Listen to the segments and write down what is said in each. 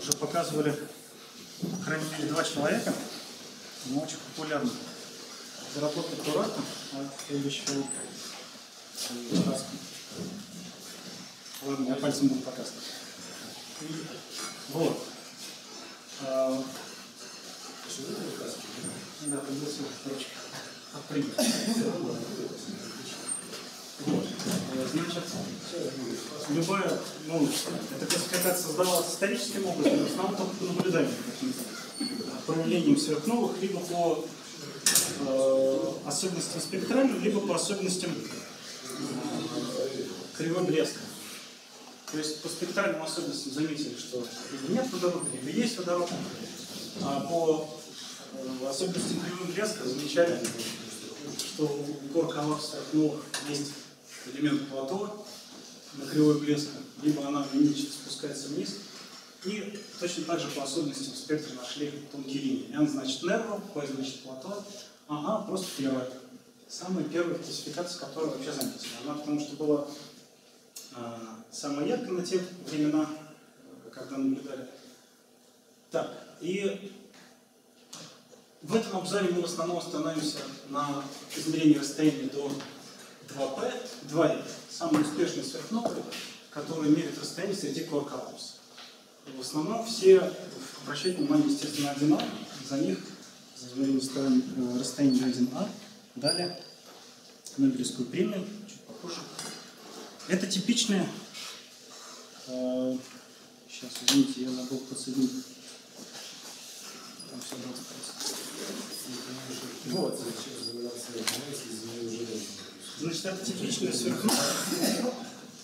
уже показывали, по крайней мере, 2 человека, но очень популярно. Заработать аккуратно, а следующего краски. Ладно, я пальцем буду показывать. Вот. Да, придется ручки отпрыгнуть. Вот. Значит, любая, эта классификация создавалась историческим образом, в основном только по наблюдаемым проявлениям сверхновых, либо по особенностям спектральным, либо по особенностям кривой блеска. То есть по спектральным особенностям заметили, что либо нет водорода, либо есть водород, а по особенностям кривой блеска замечали, что у гор-коллапс сверхновых есть элемент плато на кривой блеска, либо она линейно спускается вниз. И точно так же по особенностям спектра нашли тонкие линии. N значит нерво, P значит плато. Ага, просто первая. Самая первая классификация, которая вообще заметила. Она потому что была самая яркая на те времена, когда наблюдали. Так, и в этом обзоре мы в основном остановимся на измерении расстояния до 2P, 2N. Самый успешный сверхновый, который меряет расстояние среди гор-коллапс. В основном все обращают внимание, естественно, на 1А, за них за измерение расстояния до 1А. Далее Нобелевскую премию, чуть попозже. Это типичные, сейчас, извините, я забыл подсоединить. Там все вот. Значит, это типичная сверхновая.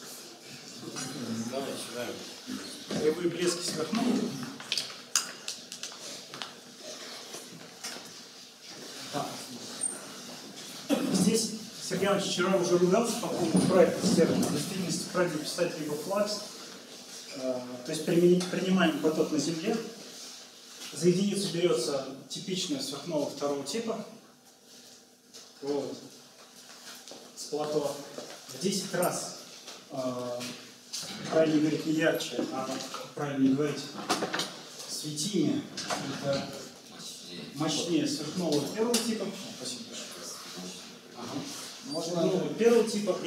Кривые блески сверхновых. Здесь Сергей Иванович вчера уже ругался по поводу проекта термина. В действительности правильно писать либо флакс, то есть принимаем поток на Земле. За единицу берется типичная сверхновая второго типа. Вот. С плато в 10 раз, правильно говорить не ярче, а правильно говорить светимее, это мощнее сверхнового первого типа. Спасибо. Ага. Можно первого типа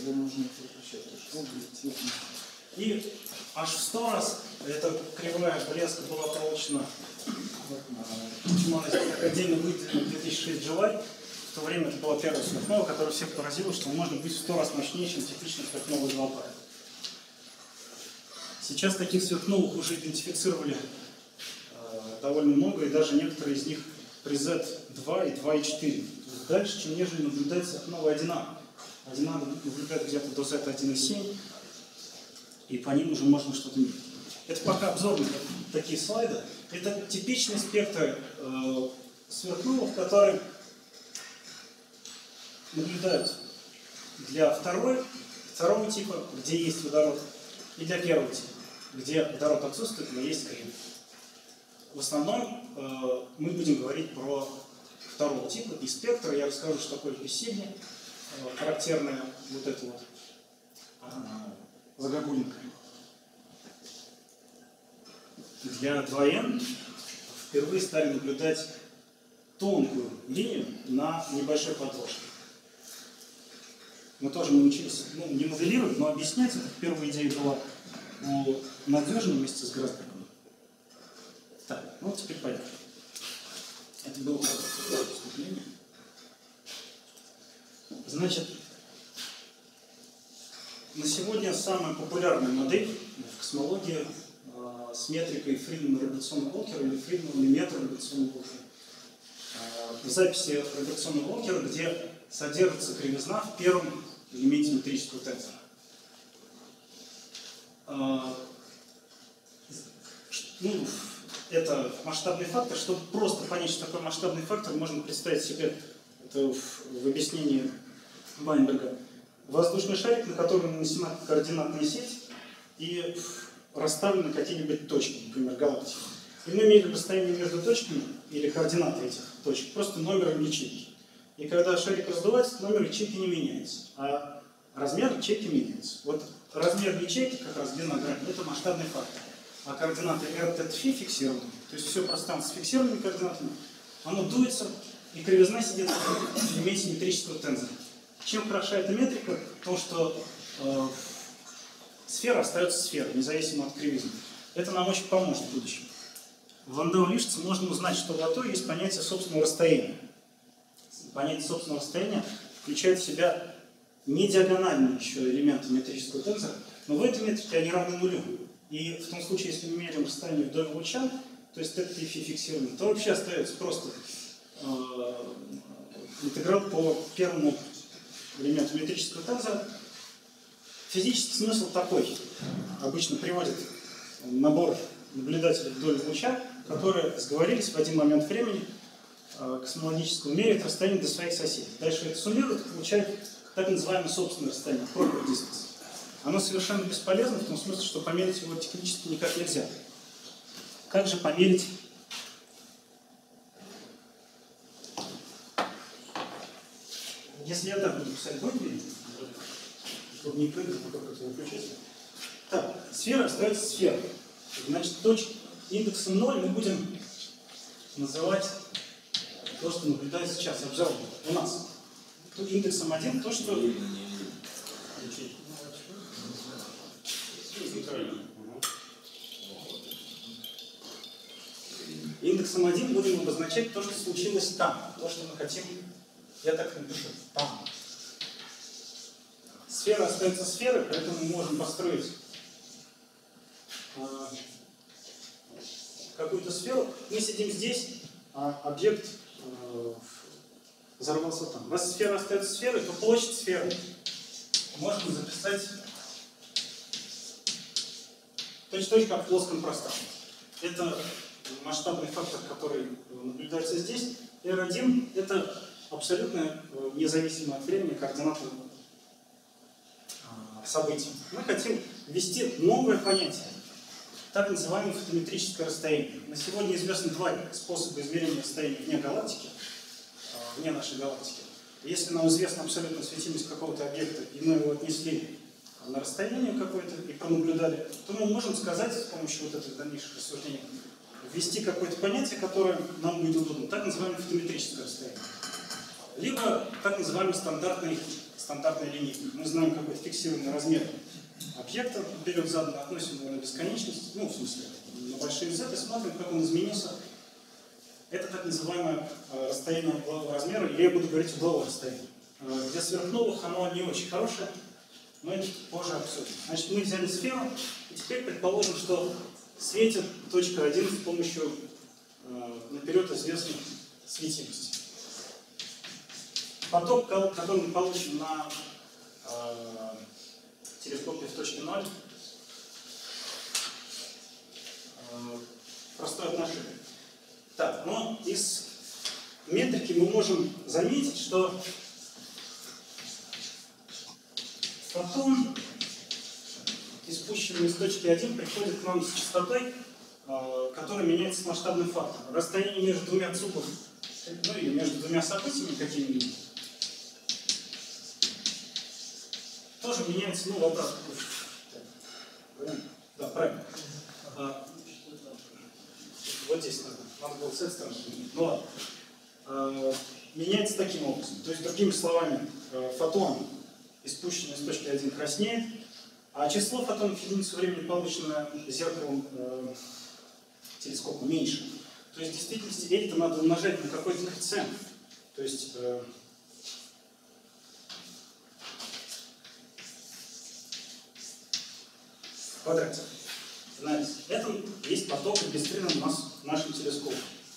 и аж в 100 раз эта кривая блеска была получена отдельно выделена в 2006 July. В то время это была первая сверхновая, которая всех поразила, что может быть в 100 раз мощнее, чем типичная сверхновая 2P. Сейчас таких сверхновых уже идентифицировали довольно много, и даже некоторые из них при Z2 и 2,4. Дальше, чем нежели наблюдать сверхновая 1А. 1А наблюдает где-то до Z1,7, и по ним уже можно что-то мерить. Это пока обзорные такие слайды. Это типичный спектр сверхновых, которые наблюдают для второго типа, где есть водород, и для первого типа, где водород отсутствует, но есть кривая. В основном мы будем говорить про второго типа, и спектр. Я расскажу, что такое бессилье, характерная вот эта вот загогулинка. Для 2N впервые стали наблюдать тонкую линию на небольшой подложке. Мы тоже научились, не моделировать, но объяснять. Это первая идея была надежной вместе с Грасбергом. Так, ну теперь понятно. Это было вступление. Значит, на сегодня самая популярная модель в космологии с метрикой Фридмана-Робертсона-Уолкера или Фридмана-Леметра-Робертсона-Уолкера. В записи Робертсона-Уолкера, где содержится кривизна в первом элементе метрического тензора. Это масштабный фактор. Чтобы просто понять, что такое масштабный фактор, можно представить себе это в объяснении Вайнберга. Воздушный шарик, на котором нанесена координатная сеть и расставлены какие-нибудь точки, например, галактики. И мы меряем расстояние между точками или координаты этих точек, просто номером ячейки. И когда шарик раздувается, номер ячейки не меняется, а размер ячейки меняется. Вот размер ячейки, как раз длина грани, это масштабный фактор. а координаты r θ фиксированы, то есть все пространство с фиксированными координатами, оно дуется, и кривизна сидит в элементе метрического тензора. Чем хороша эта метрика? То, что сфера остается сферой, независимо от кривизны. Это нам очень поможет в будущем. В Ландау-Лишице можно узнать, что в АТО есть понятие собственного расстояния. Понятие собственного расстояния включает в себя не диагональные еще элементы метрического тензора, но в этой метрике они равны нулю. И в том случае, если мы меряем расстояние вдоль луча, то есть это фи фиксировано, то вообще остается просто интеграл по первому элементу метрического тензора. Физический смысл такой. Обычно приводит набор наблюдателей вдоль луча, которые сговорились в один момент времени космологическому мерить расстояние до своих соседей. Дальше это суммируют и получают так называемое собственное расстояние, proper distance. Оно совершенно бесполезно в том смысле, что померить его технически никак нельзя. Как же померить если я так буду писать, будет видно? Чтобы не прыгать, а как это выключать. Так, сфера остается сферой. Значит, точки индексом 0 мы будем называть то, что наблюдается сейчас, обзор у нас. Тут индексом 1 то, что... Индексом 1 будем обозначать то, что случилось там, то, что мы хотим, я так напишу, там. Сфера остается сферой, поэтому мы можем построить какую-то сферу. Мы сидим здесь, а объект взорвался там. Раз сфера остается сферой, то площадь сферы можно записать точно как в плоском пространстве. Это масштабный фактор, который наблюдается здесь. R1 – это абсолютно независимое от времени координата событий. Мы хотим ввести новое понятие, так называемое фотометрическое расстояние. На сегодня известны два способа измерения расстояния вне галактики, вне нашей галактики. Если нам известна абсолютная светимость какого-то объекта, и мы его отнесли на расстояние какое-то и пронаблюдали, то мы можем сказать с помощью вот этих дальнейших рассуждений, ввести какое-то понятие, которое нам будет удобно, так называемое фотометрическое расстояние. Либо так называемый стандартная линейка. Мы знаем какой-то фиксированный размер объекта, вперед задом относим его на бесконечность, ну, в смысле, на большие z, и смотрим, как он изменился. Это так называемое расстояние углового размера, или я буду говорить угловое расстояние. Для сверхновых оно не очень хорошее, но это позже обсудим. Значит, мы взяли сферу, и теперь предположим, что светит точка 1 с помощью наперед известной светимости. Поток, который мы получим на телескопе в точке 0, простое отношение. Так, но из метрики мы можем заметить, что фотон, испущенный из точки 1, приходит к нам с частотой, которая меняется с масштабным фактором. Расстояние между двумя цупов, ну или между двумя событиями какими-нибудь, тоже меняется, ну, в обратную. Да, правильно. Вот здесь надо было с этой стороны. Ну ладно. Меняется таким образом. То есть, другими словами, фотон, испущенный с точки 1, краснеет, а число фотонов в единицу времени, полученное зеркалом телескопа, меньше. То есть, в действительности, это надо умножать на какой-то коэффициент. То есть, в квадрате. Знаете, это есть поток регистрирован у нас в нашем телескопе.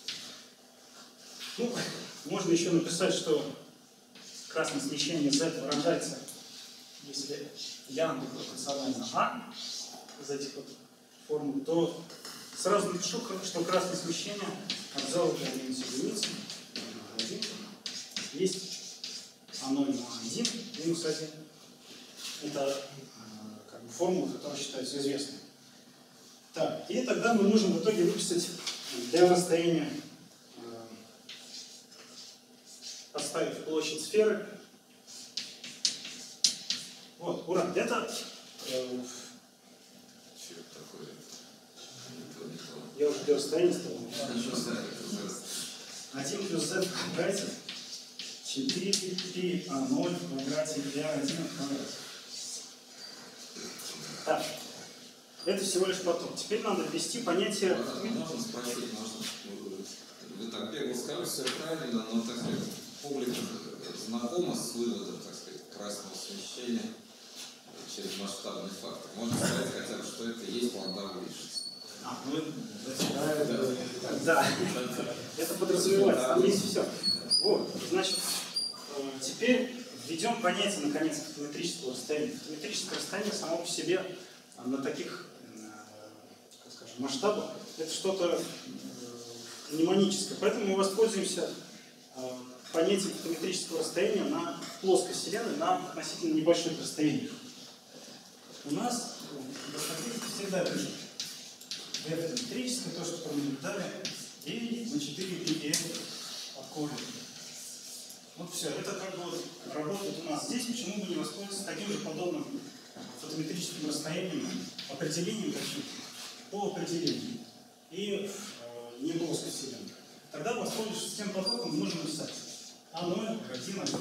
Ну, можно еще написать, что красное смещение Z выражается, если лямбда пропорционально А из этих вот формул, то сразу напишу, что красное смещение от зала до единицы есть А0 на 1 минус 1. Это как бы формула, которая считается известной. Так, и тогда мы можем в итоге выписать для расстояния, поставив площадь сферы. Вот, ура! Это Я уже для расстояния стал. 1 плюс z в квадрате 4πa0 в квадрате r1 в квадрате. Так, это всего лишь поток. Теперь надо ввести понятие... Можно спросить, вы так бегло сказали, все правильно, но, так сказать, публика знакома с выводом, так сказать, красного освещения через масштабный фактор. Можно сказать хотя бы, что это и есть ландау лишность. Да, это подразумевается, там есть все. Вот, значит, теперь введем понятие, наконец, фотометрического расстояния. Фотометрическое расстояние само по себе на таких, как скажем, масштабах это что-то мнемоническое. Поэтому мы воспользуемся понятием фотометрического расстояния на плоской Вселенной на относительно небольших расстояниях. У нас в всегда пишут фотометрическое, то, что мы наблюдали, и на 4 πm от корня. Вот все, это как бы вот работает у нас здесь, почему бы не воспользоваться таким же подобным фотометрическим расстоянием, определением по определению и не плоской Вселенной. Тогда, воспользовавшись тем потоком, можно написать А0, 1, 1.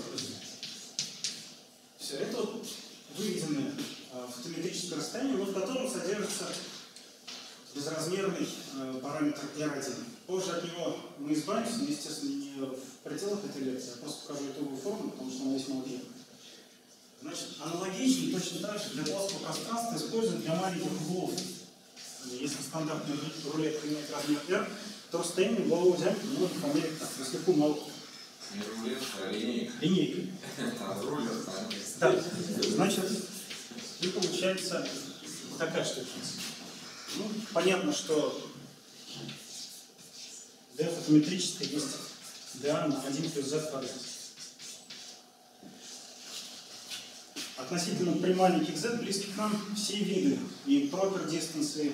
Все, это вот выведенное фотометрическое расстояние, в котором содержится безразмерный параметр R1. Позже от него мы избавимся, но, естественно, не в пределах этой лекции, я просто покажу итоговую форму, потому что она весьма удобна. Значит, аналогично, точно так же для плоского пространства используют для маленьких углов. Если стандартный рулетка имеет размер R, то расстояние углового диаметра можно померить так, если мало. Не рулет, а линейка. Линейка. Рулер, да. Значит, и получается такая штука. Ну, понятно, что d фотометрическое есть dA на 1 плюс z квадрат. Относительно при маленьких z близки к нам все виды и proper distance,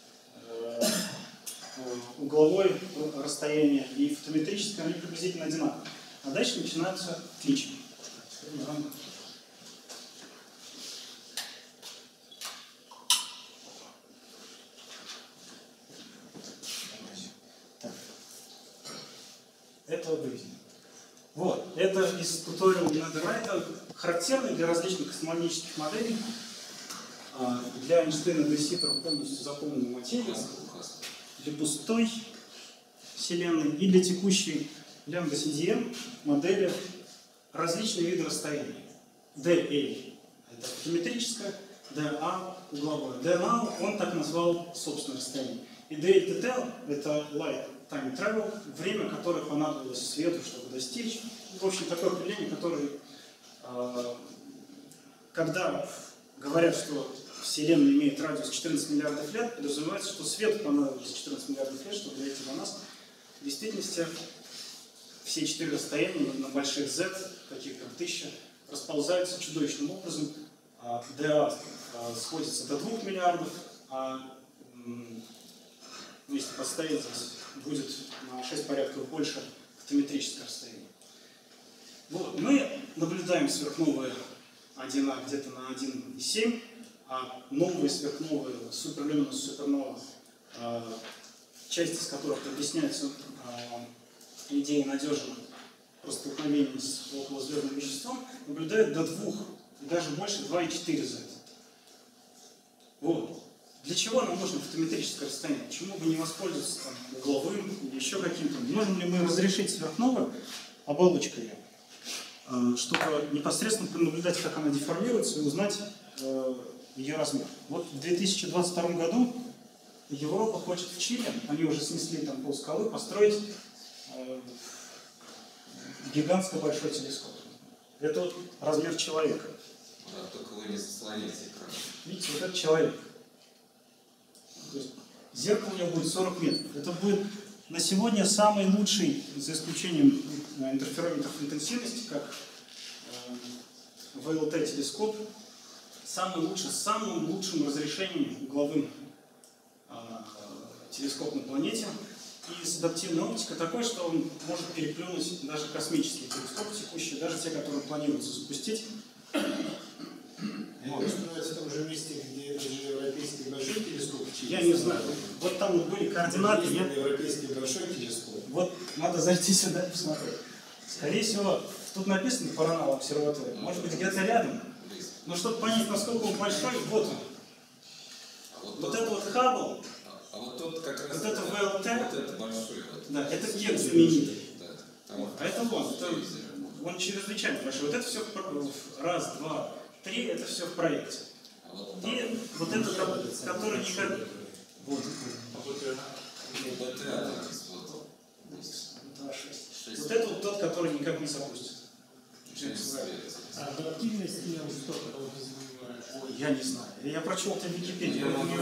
угловое расстояние и фотометрическое, они приблизительно одинаковые. А дальше начинаются отличия. Это выведено. Вот, это из туториала Нодерайта, характерный для различных космологических моделей. Для Эйнштейна де Ситера полностью заполненной материи, для пустой Вселенной и для текущей лямбда CDM модели различные виды расстояний. dA – это фотометрическое, dA – угловое. dNow он так назвал собственное расстояние. И dLTT – это light time travel, время, которое понадобилось свету, чтобы достичь. В общем, такое определение, которое, когда говорят, что Вселенная имеет радиус 14 миллиардов лет, подразумевается, что свету понадобилось 14 миллиардов лет, чтобы дойти до нас. В действительности все 4 расстояния на больших z, таких как 1000, расползаются чудовищным образом. dA сходится до 2 миллиардов, если поставить здесь, будет на 6 порядков больше фотометрическое расстояние. Вот. Мы наблюдаем сверхновые 1А где-то на 1,7, а новые сверхновые суперлюминус супернова, часть из которых объясняется идеей надежного столкновения с околозвездным веществом, наблюдают до 2 и даже больше 2,4 Z. Вот. Для чего нам нужно фотометрическое расстояние? Почему бы не воспользоваться там, угловым или еще каким-то? Можем ли мы разрешить сверхновую оболочкой, чтобы непосредственно пронаблюдать, как она деформируется, и узнать ее размер? Вот в 2022 году Европа хочет в Чили, они уже снесли там полскалы, построить гигантский большой телескоп. Это вот размер человека. Да, только вы не заслоните экран. Видите, вот этот человек. То есть зеркало у него будет 40 метров. Это будет на сегодня самый лучший, за исключением интерферометров интенсивности, как ВЛТ-телескоп, самый лучший, с самым лучшим разрешением угловым телескоп на планете. И с адаптивной оптикой такой, что он может переплюнуть даже космические телескопы текущие, даже те, которые планируется запустить. Это строится в том же месте, где это же европейский большой телескоп. Я не знаю. Вот там вот были координаты. Европейский большой телескоп. Вот надо зайти сюда и посмотреть. Скорее всего, тут написано Coronal обсерватория. Может быть, где-то рядом. Но чтобы понять, насколько он большой, вот он. Вот это вот Хаббл. А вот тот как раз... Вот это ВЛТ. Вот это большой. Вот. Да, это Гек знаменитый. Да. Там А это вон. Он чрезвычайно большой. Вот это все раз, два, три, это все в проекте. А вот И вот этот, который никак... Вот. БТА, вот. Вот это вот тот, который никак не запустится. А активность сколько он занимает? Ой, я не знаю. Я прочел это в Википедии. Я могу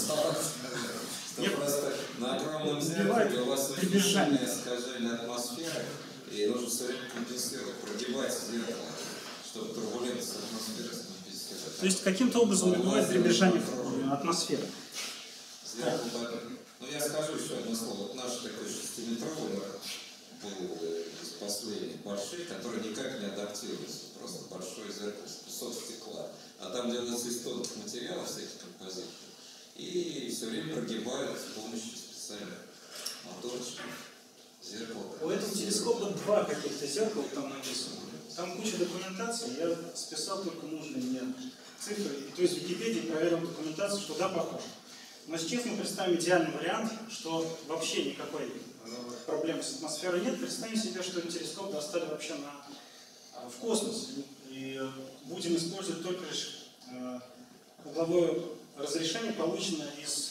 просто на огромном зеркале у вас очень сильное искажение атмосферы, и нужно все время компенсировать, прогибать зеркало, чтобы турбулентность атмосферы компенсировать. То есть каким-то образом убивает дребезжание атмосферы. Зеркало, ну я скажу еще одно слово. Вот наш такой 6-метровый был из последних больших, который никак не адаптируется. Просто большое зеркало с кусок стекла. А там делается из тонких материалов, всяких композитов. И все время прогибают с помощью специальных моторчиков. Зеркало. У этого телескопа два каких-то зеркала там написано. Там куча документации, я списал только нужные мне цифры. То есть в Википедии проверил документацию, что да, похоже. Но сейчас мы представим идеальный вариант, что вообще никакой проблемы с атмосферой нет. Представим себе, что этот телескоп достали вообще в космос. И будем использовать только лишь угловое разрешение, полученное из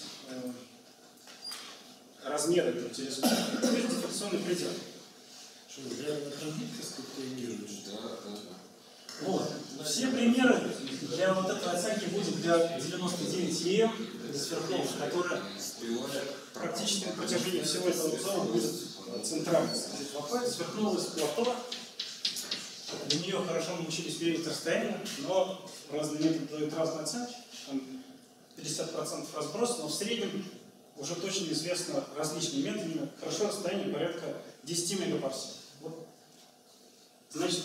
размера этого телескопа. То есть дифракционный предел. Что, реально там гибкость контролируешь? Да. Вот. Все примеры для вот этой оценки будет для 99 ЕМ, сверхновых, которая практически на протяжении всего этого обзора будет центральной. Сверхновая с плато. Для нее хорошо научились мерить расстояние, но разные методы дают разные оценки. Там 50% разброса, но в среднем уже точно известно различными методами. Хорошо расстояние порядка 10 мегапарсек. Вот. Значит,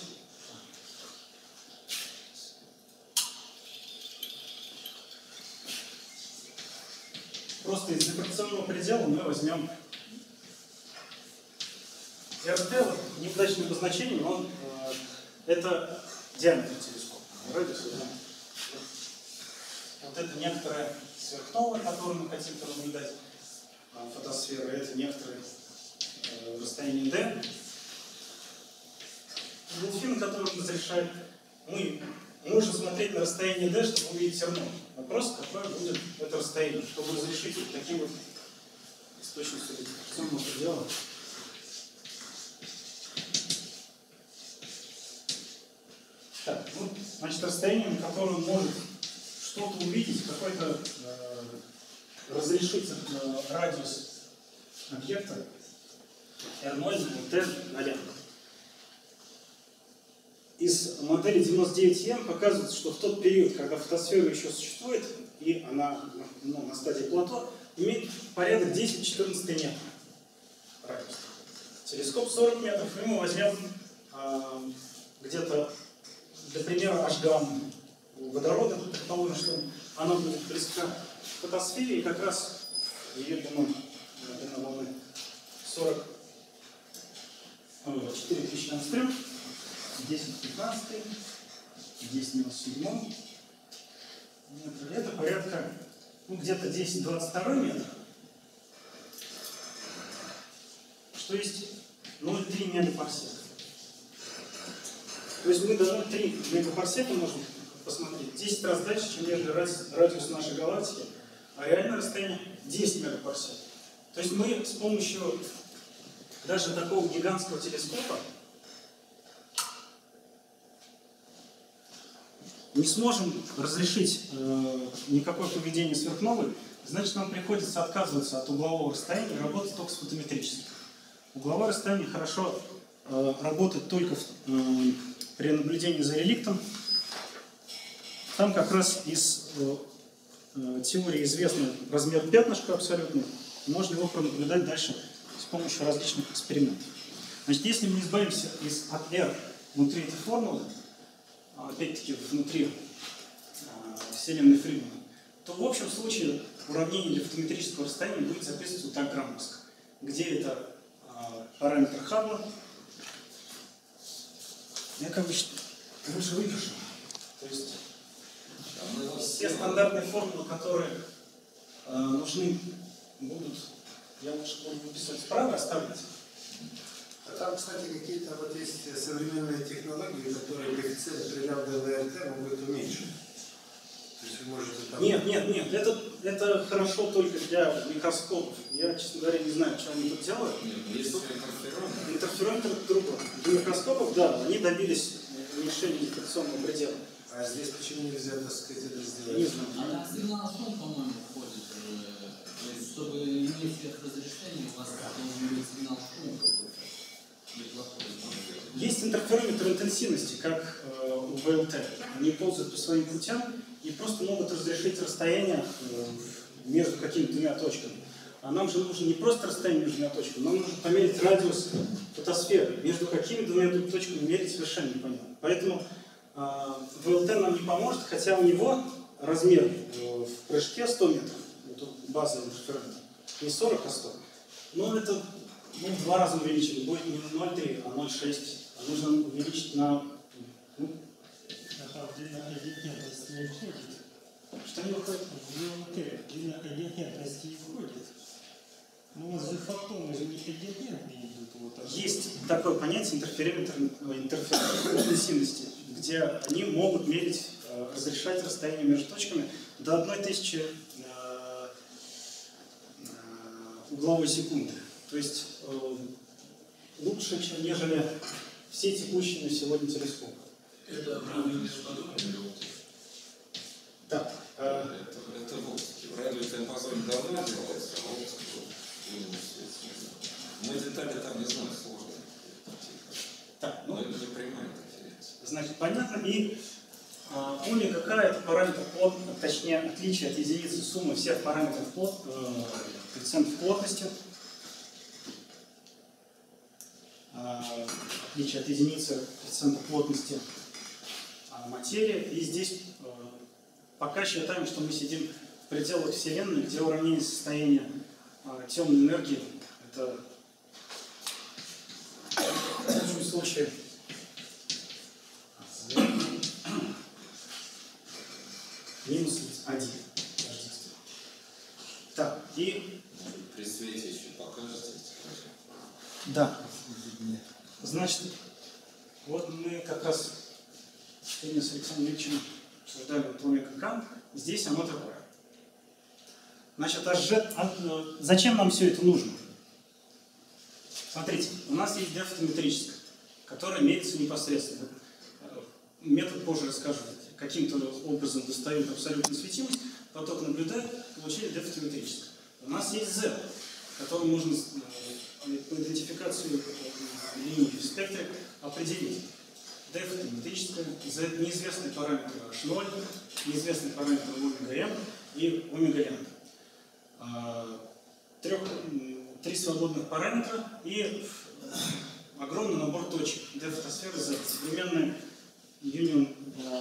просто из дифракционного предела мы возьмем РТ, неудачным обозначением, но это диаметр телескопа. Радиус, да. Вот это некоторая сверхновая, которую мы хотим пронаблюдать, фотосфера, это некоторое расстояние D. Дельфин, который разрешает, мы можем смотреть на расстояние D, чтобы увидеть все равно. Вопрос, какое будет это расстояние, чтобы разрешить вот таким вот с точностью дифракционного предела. Так, ну, значит, расстояние, на которое он может что-то увидеть, какой-то разрешить радиус объекта R0, T, 0. Из модели 99М показывается, что в тот период, когда фотосфера еще существует, и она на стадии плато, имеет порядок 10-14 метров радиус. Телескоп 40 метров, и мы возьмем где-то, для примера, H-гамму водорода, предположим, что она будет близка к фотосфере, и как раз ее длина волны 4000 ангстрем, 10-15, 10-7 метра. Это порядка, ну, где-то 10-22 метр, что есть 0,3 мегапарсека. То есть мы даже 3 мегапарсека можем посмотреть 10 раз дальше, чем нежели радиус нашей галактики, а реальное расстояние 10 мегапарсек. То есть мы с помощью даже такого гигантского телескопа не сможем разрешить никакое поведение сверхновой, значит, нам приходится отказываться от углового расстояния и работать только с фотометрическим. Угловое расстояние хорошо работает только при наблюдении за реликтом. Там как раз из теории известный размер пятнышка абсолютно. Можно его пронаблюдать дальше с помощью различных экспериментов. Значит, если мы избавимся от R внутри этой формулы, опять-таки внутри вселенной Фридмана, то в общем случае уравнение для фотометрического расстояния будет записываться вот так громоздко. Где это параметр Хаббла? Я как бы лучше выпишу. То есть все стандартные формулы, которые нужны будут, я лучше буду выписывать справа, оставлять. А там, кстати, какие-то вот есть современные технологии, которые коэффициент приляв ДВРТ могут уменьшить. То есть вы можете там... Нет, это хорошо только для микроскопов. Я, честно говоря, не знаю, что они тут делают. Нет, есть интерферометр. Интерферометр другой. Для микроскопов, да, они добились уменьшения дифракционного предела. А здесь почему нельзя, так сказать, это сделать? Не знаю. А там сигнал шум, по-моему, входит. То есть, чтобы иметь сверхразрешение, у вас должен быть сигнал шум какой-то. Есть интерферометр интенсивности, как у ВЛТ. Они ползают по своим путям и просто могут разрешить расстояние между какими-то двумя точками. А нам же нужно не просто расстояние между двумя точками, нам нужно померить радиус фотосферы. Между какими двумя точками мерить совершенно непонятно. Поэтому ВЛТ нам не поможет, хотя у него размер в прыжке 100 метров. Это базовый интерферометр. Не 40, а 100. Но это в 2 раза увеличили. Будет не 0,3, а 0,6. А нужно увеличить на... Длиннокогнитность не входит. Что не выходит? В ВЛТ длиннокогнитность не входит. Ну, у вас же фотоны же не когнитентные идут. Вот, Есть такое понятие интерферометр интенсивности, где они могут мерить, разрешать расстояние между точками до 1000 угловой секунды. То есть лучше, чем нежели все текущие на сегодня телескопы. Это уравнение с подобным. Да. Это вот в радиодиапазоне давно делается, а вот мы детали там не знаем, сложно. Так, Но это не прямая интерференция. значит, понятно. И омега К это параметр точнее, отличие от единицы суммы всех параметров коэффициентов плотности. Отличие от единицы коэффициента плотности материи. И здесь пока считаем, что мы сидим в пределах Вселенной, где уравнение состояния темной энергии это в лучшем случае минус 1. Так, и... При свете еще покажете. Да. Значит, вот мы как раз сегодня с Александром Ильичем обсуждали омега К. Здесь оно такое. Значит, зачем нам все это нужно? Смотрите, у нас есть дефотометрическое, которое меряется непосредственно. Метод позже расскажу. Каким-то образом достают абсолютную светимость, поток наблюдают, получили дефотометрическое. У нас есть Z, который можно по идентификации линий в спектре определить. Дефотометрическое, Z, неизвестный параметр H0, неизвестный параметр омега-m и омега-n. 3 свободных параметра и огромный набор точек дефотосферы Z. Современная Union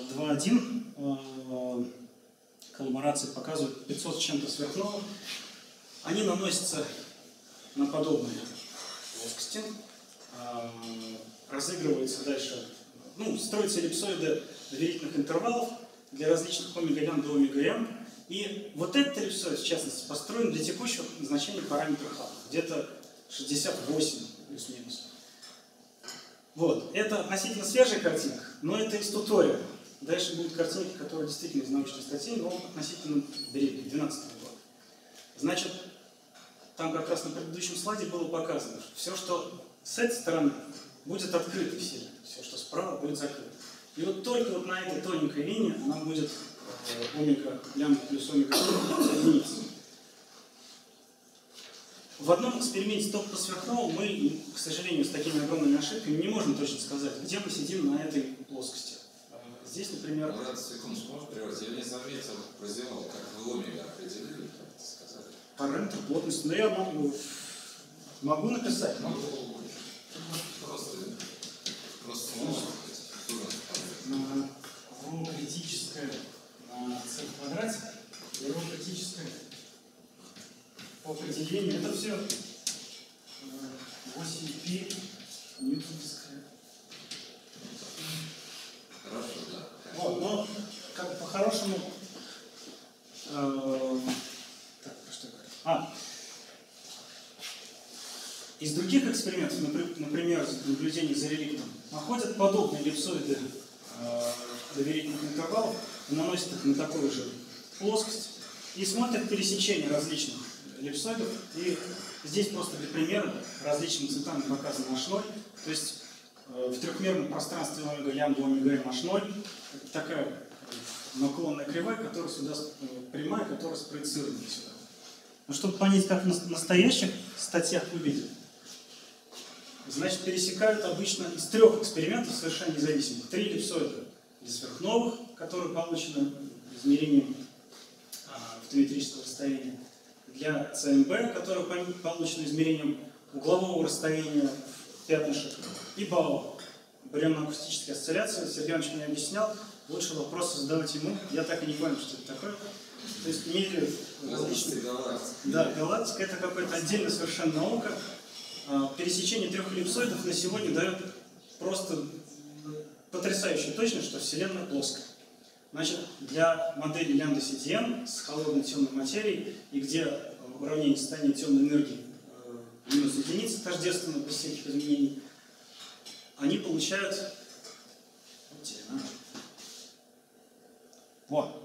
2.1 коллаборации показывают 500 с чем-то сверхновых. Они наносятся на подобные плоскости, разыгрываются дальше, строятся эллипсоиды доверительных интервалов для различных омега-n до омега-m. И вот этот эллипсоид, в частности, построен для текущего значения параметра Хаббла, где-то 68 плюс-минус. Вот. Это относительно свежая картинка, но это из туториала. Дальше будут картинки, которые действительно из научной статьи, но относительно древних, 12 года. Значит, там как раз на предыдущем слайде было показано, что все, что с этой стороны, будет открыто все, что справа, будет закрыто. И вот только вот на этой тоненькой линии она будет омега лямбда плюс омега соединиться. В одном эксперименте только по сверхновым мы, к сожалению, с такими огромными ошибками не можем точно сказать, где мы сидим на этой плоскости. Здесь, например... Рад, секундочку, можешь прервать? Я не заметил, прозевал, как вы омега определили, как это сказали. Параметр плотности. Но я могу написать. Просто можно. Рho критическое на c в квадрате и рho критическое определению. Это все 8π ньютоновская. Хорошо, да. Вот, но как по-хорошему... так, про что говорить? Из других экспериментов, например, наблюдений за реликтом, находят подобные эллипсоиды доверительных интервалов и наносят их на такую же плоскость и смотрят пересечение различных эллипсоидов. И здесь просто для примера различными цветами показан H0. То есть в трехмерном пространстве омега лямбда омега m H0 такая наклонная кривая, которая сюда прямая, которая спроецирована сюда. Но чтобы понять, как в настоящих статьях выглядит, значит, пересекают обычно из 3 экспериментов совершенно независимых. 3 эллипсоида для сверхновых, которые получены измерением фотометрического расстояния, для ЦМБ, которые получены измерением углового расстояния пятнышек, и БАО, барионно-акустические осцилляции. Сергей Иванович мне объяснял, лучше вопросы задавать ему, я так и не понял, что это такое. То есть меряют различные... Да, галактика — это какая-то отдельная совершенно наука. Пересечение 3 эллипсоидов на сегодня дает просто потрясающую точность, что Вселенная плоская. Значит, для модели лямбда CDM с холодной темной материей, и где уравнение состояния темной энергии минус единицы тождественно без всяких изменений, они получают... Вот.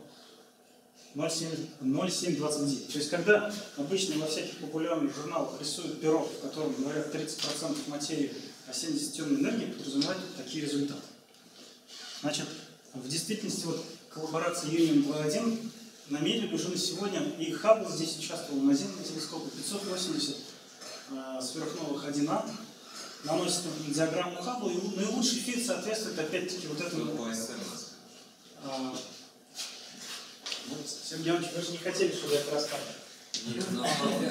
0,729. То есть, когда обычно во всяких популярных журналах рисуют перо, в котором говорят 30% материи, а 70% темной энергии, подразумевают такие результаты. Значит, в действительности вот коллаборация Union 2.1 намерили уже на сегодня, и Хаббл здесь участвовал в наземном телескопе, 580 сверхновых 1А, наносит на диаграмму Хаббла, и наилучший фит соответствует опять-таки вот этому. Сергей Иванович, вы же не хотели, чтобы я это рассказывал. Нет, ну,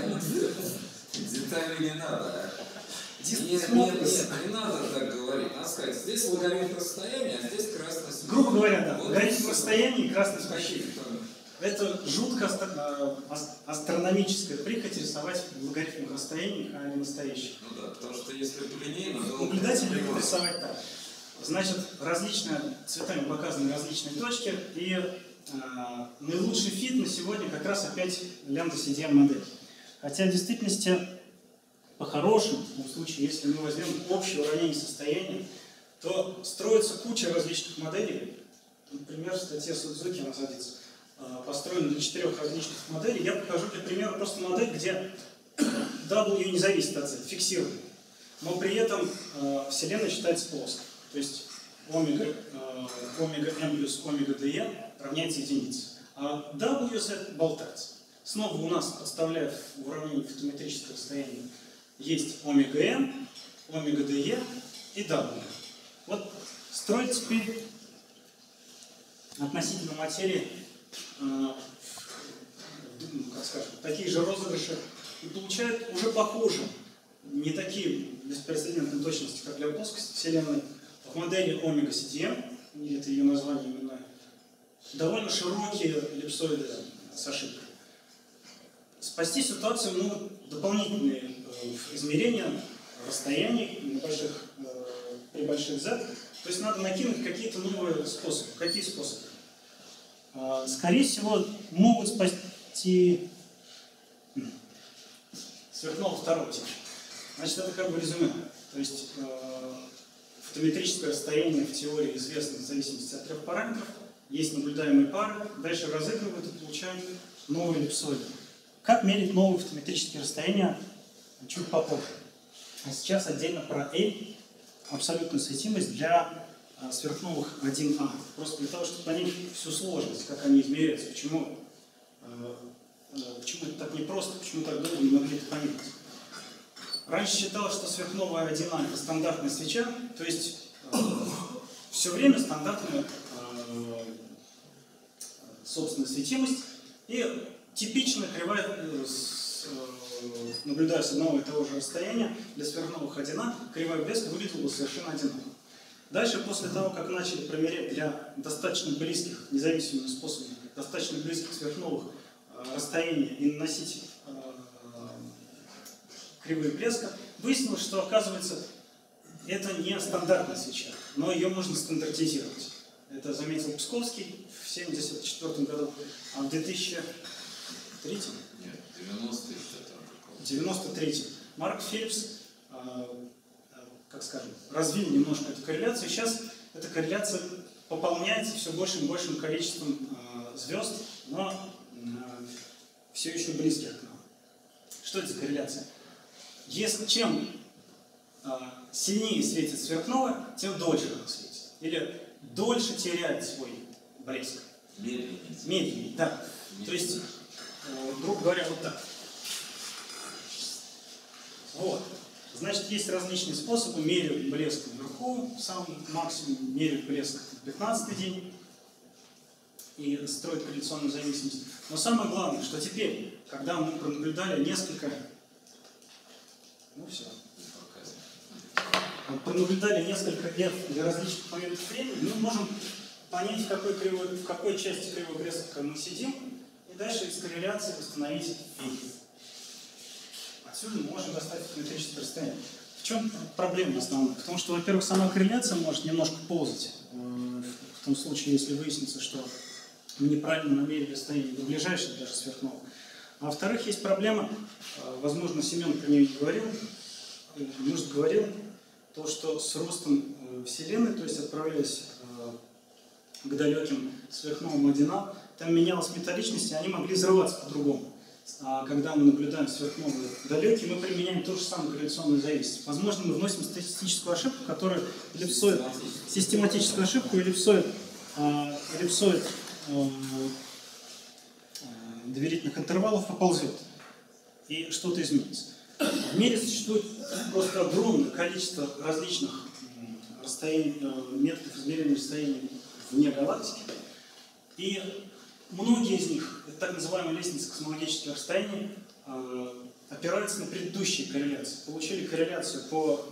детали не надо. Нет, не надо так говорить. Надо сказать, здесь логарифм расстояния, а здесь красное смещение. Грубо говоря, да. Логарифм расстояния и красное смещение. Это жутко астрономическая прихоть рисовать в логарифмах расстояний, а не настоящих. Ну да, потому что если линейно, то... Наблюдатель любит рисовать так. Значит, различные цветами показаны различные точки, и наилучший фит на сегодня как раз опять лямбда CDM модель. Хотя в действительности, по-хорошему, в случае, если мы возьмем общее уравнение состояния, то строится куча различных моделей. Например, в статье Судзуки она садится. Построена для 4 различных моделей. Я покажу для примера просто модель, где W не зависит от Z, фиксирована. Но при этом Вселенная считается плоской. То есть омега m плюс омега dn равняется единице. А WZ болтается. Снова у нас, подставляя в уравнение фотометрического расстояния, есть омега m, омега dn и W. Вот строить теперь относительно материи как скажем, такие же розыгрыши и получают уже похуже, не такие беспрецедентные точности, как для плоскости Вселенной. В модели омега CDM, это ее название именное, довольно широкие эллипсоиды с ошибкой. Спасти ситуацию могут дополнительные измерения расстояний при больших Z. То есть надо накинуть какие-то новые способы. Какие способы? Скорее всего, могут спасти сверхновых второго типа. Значит, это как бы резюме. То есть фотометрическое расстояние в теории известно в зависимости от 3 параметров. Есть наблюдаемые пары. Дальше разыгрывают и получают новые эллипсоиды. Как мерить новые фотометрические расстояния, чуть попозже. А сейчас отдельно про L, абсолютную светимость для сверхновых 1А. Просто для того, чтобы понять всю сложность, как они измеряются, почему это так непросто, почему так долго не могли это понять. Раньше считалось, что сверхновая 1А это стандартная свеча, то есть все время стандартная собственная светимость и типичная кривая, наблюдая с одного и того же расстояния, для сверхновых 1А кривая блеска выглядела бы совершенно одинаково. Дальше, после того, как начали промерять для достаточно близких, независимыми способами, достаточно близких сверхновых расстояние и наносить кривые блеска, выяснилось, что, оказывается, это не стандартная свеча, но ее можно стандартизировать. Это заметил Псковский в 1974 году, а в 2003 Нет, 90 еще там. в 1993 Марк Фелпс, как скажем, развил немножко эту корреляцию. Сейчас эта корреляция пополняется все большим и большим количеством звезд, но все еще близких к нам. Что это за корреляция? Чем сильнее светит сверхновая, тем дольше она светит. Или дольше теряет свой блеск. Медленнее. Медленнее, да. То есть, грубо говоря, вот так. Вот. Значит, есть различные способы мерить блеск вверху, самый максимум мерить блеск в 15-й день и строить корреляционную зависимость. Но самое главное, что теперь, когда мы пронаблюдали несколько... Ну все. Пронаблюдали несколько лет для различных моментов времени, мы можем понять, в какой части кривого блеска мы сидим, и дальше из корреляции восстановить пики. Отсюда мы можем достать метрическое расстояние. В чем проблема основная? В том, что, во-первых, сама корреляция может немножко ползать, в том случае, если выяснится, что мы неправильно намерили расстояние до ближайшего, даже сверхнового. А во-вторых, есть проблема, возможно, Семен про нее не говорил, может, говорил, то, что с ростом Вселенной, то есть отправляясь к далеким сверхновым одинам, там менялась металличность, и они могли взрываться по-другому. А когда мы наблюдаем сверхновые далекие, мы применяем ту же самую корреляционную зависимость. Возможно, мы вносим статистическую ошибку, которая эллипсоид, систематическую ошибку, эллипсоид доверительных интервалов поползет, и что-то изменится. В мире существует просто огромное количество различных расстояний, методов измерения расстояния вне галактики, и многие из них, это так называемая лестница космологических расстояний, опираются на предыдущие корреляции. Получили корреляцию по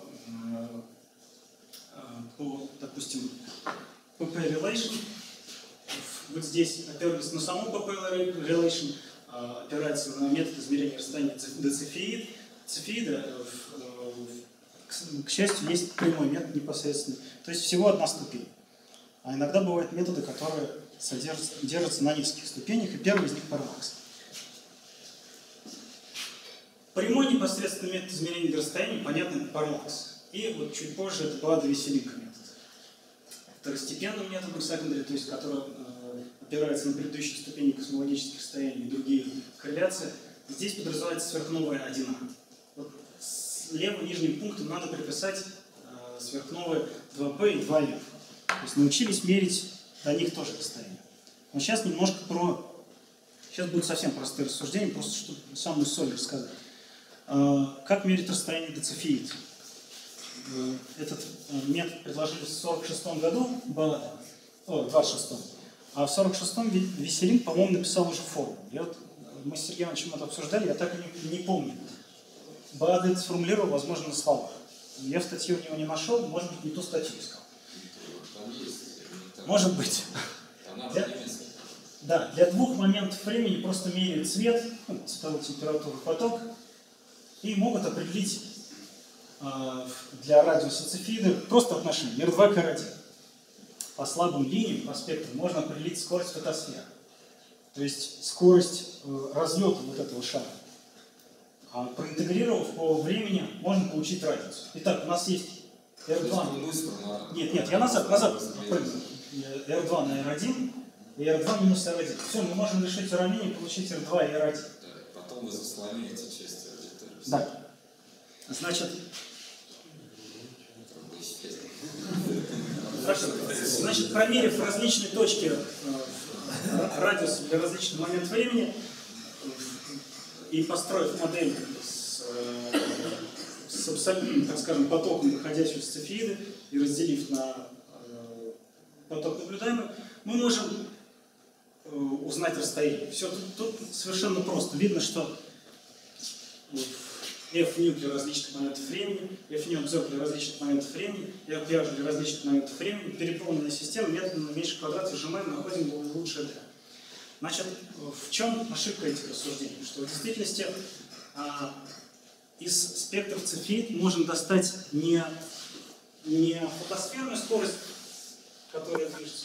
допустим, PP Relation. Вот здесь опирались на саму PP Relation, опирается на метод измерения расстояния до Цефеида. Цефеида, к счастью, есть прямой метод непосредственно. То есть всего одна ступень. А иногда бывают методы, которые держатся на нескольких ступенях, и первый из них параллакс. Прямой непосредственный метод измерения расстояния, понятно, это параллакс. И вот чуть позже это Баада-Веселинка метод. Второстепенным методом secondary, то есть который опирается на предыдущие ступени космологических расстояний и другие корреляции, здесь подразумевается сверхновая 1А. Вот с левым нижним пунктом надо приписать сверхновые 2P и 2F. То есть научились мерить до них тоже расстояние. Но сейчас немножко Сейчас будут совсем простые рассуждения, просто чтобы самую соль рассказать. Как мерить расстояние до Цефеида? Этот метод предложили в 1946 году, в 26-м. А в 1946-м Веселин, по-моему, написал уже формулу. Мы с Сергеем Ивановичем это обсуждали, я так и не помню. Баада это сформулировал, возможно, на словах. Я статью у него не нашел, может быть, не ту статью искал. Может быть. Для двух моментов времени просто меряют цвет, цветовую температуру, поток, и могут определить для радиуса Цефеида просто отношение R2 к R1. По слабым линиям, по спектру, можно определить скорость фотосферы. То есть скорость разлета вот этого шара. А проинтегрировав по времени, можно получить радиус. Итак, у нас есть R2. Нет, я назад прыгну. R2 на R1 и R2 минус R1. Все, мы можем решить уравнение и получить R2 и R1. Потом вы заслоняете часть аудитории. Да. Значит, промерив различные точки радиуса для различных моментов времени и построив модель с абсолютным, так скажем, потоком, выходящим с Цефеида, и разделив на поток наблюдаемый, мы можем узнать расстояние. Все тут совершенно просто. Видно, что F-ню для различных моментов времени, F-ню обзор для различных моментов времени, F-пиаж для различных моментов времени, переполненная система, методом на меньший квадрат сжимаем, находим лучшее D. Значит, в чем ошибка этих рассуждений? Что в действительности из спектров цефеид можно достать не фотосферную скорость, которая движется,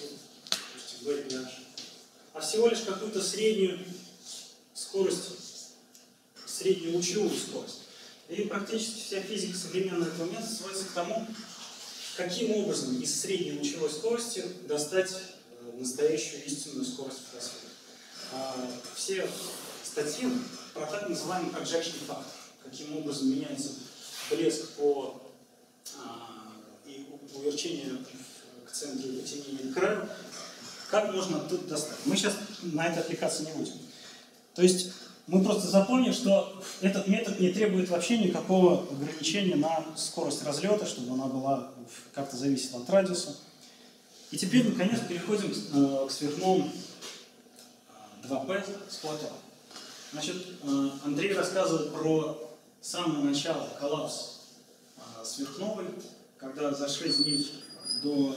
а всего лишь какую-то среднюю скорость, среднюю лучевую скорость. И практически вся физика современного этого метода сводится к тому, каким образом из средней лучевой скорости достать настоящую истинную скорость фотосферы. Все статьи про так называемый projection factor, каким образом меняется блеск по и увеличение к центру и потемнение к краю, как можно оттуда достать. Мы сейчас на это отвлекаться не будем. То есть мы просто запомним, что этот метод не требует вообще никакого ограничения на скорость разлета, чтобы она была как-то зависела от радиуса. И теперь, наконец, переходим к сверхновым 2P с Плато. Значит, Андрей рассказывал про самое начало, коллапс сверхновой, когда за 6 дней до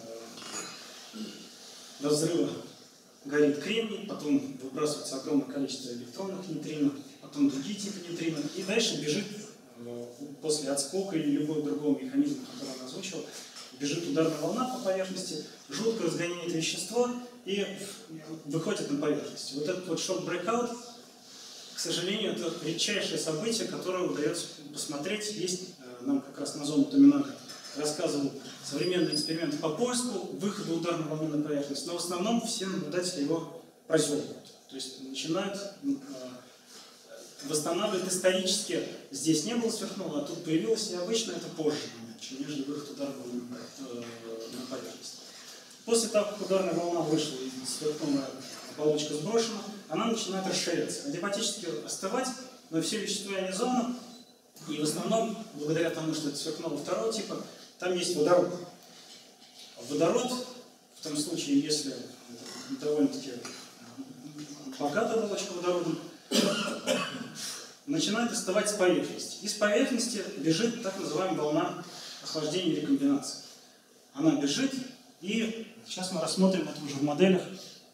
разрыва горит кремний, потом выбрасывается огромное количество электронных нейтрино, потом другие типы нейтрино, и дальше бежит, после отскока или любого другого механизма, который он озвучил, бежит ударная волна по поверхности, жутко разгоняет вещество и выходит на поверхность. Вот этот вот шок-брейкаут, к сожалению, это редчайшее событие, которое удается посмотреть. Есть нам как раз на зону Томинака рассказывал современные эксперименты по поиску выхода ударной волны на поверхность, но в основном все наблюдатели его прозевывают. То есть начинают восстанавливать исторически. Здесь не было сверхновой, а тут появилось, и обычно это позже, чем нежели выход ударной волны на поверхность. После того, как ударная волна вышла и сверхновая оболочка сброшена, она начинает расширяться, адиабатически остывать, но все вещества ионизованы, и в основном, благодаря тому, что это сверхновая второго типа, там есть водород. Водород, в том случае, если довольно-таки богатая оболочка водородом, начинает остывать с поверхности. И с поверхности бежит так называемая волна охлаждения или рекомбинации. Она бежит, и сейчас мы рассмотрим это уже в моделях.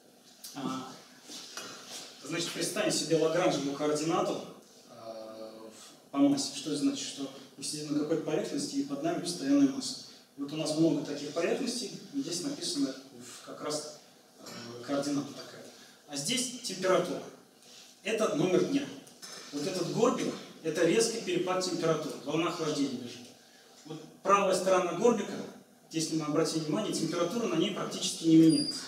Значит, представим себе лагранжевую координату по массе. Что это значит? Что мы сидим на какой-то поверхности, и под нами постоянная масса. Вот у нас много таких поверхностей, и здесь написано как раз координата такая. А здесь температура. Это номер дня. Вот этот горбик – это резкий перепад температуры, волна охлаждения бежит. Вот правая сторона горбика, если мы обратим внимание, температура на ней практически не меняется.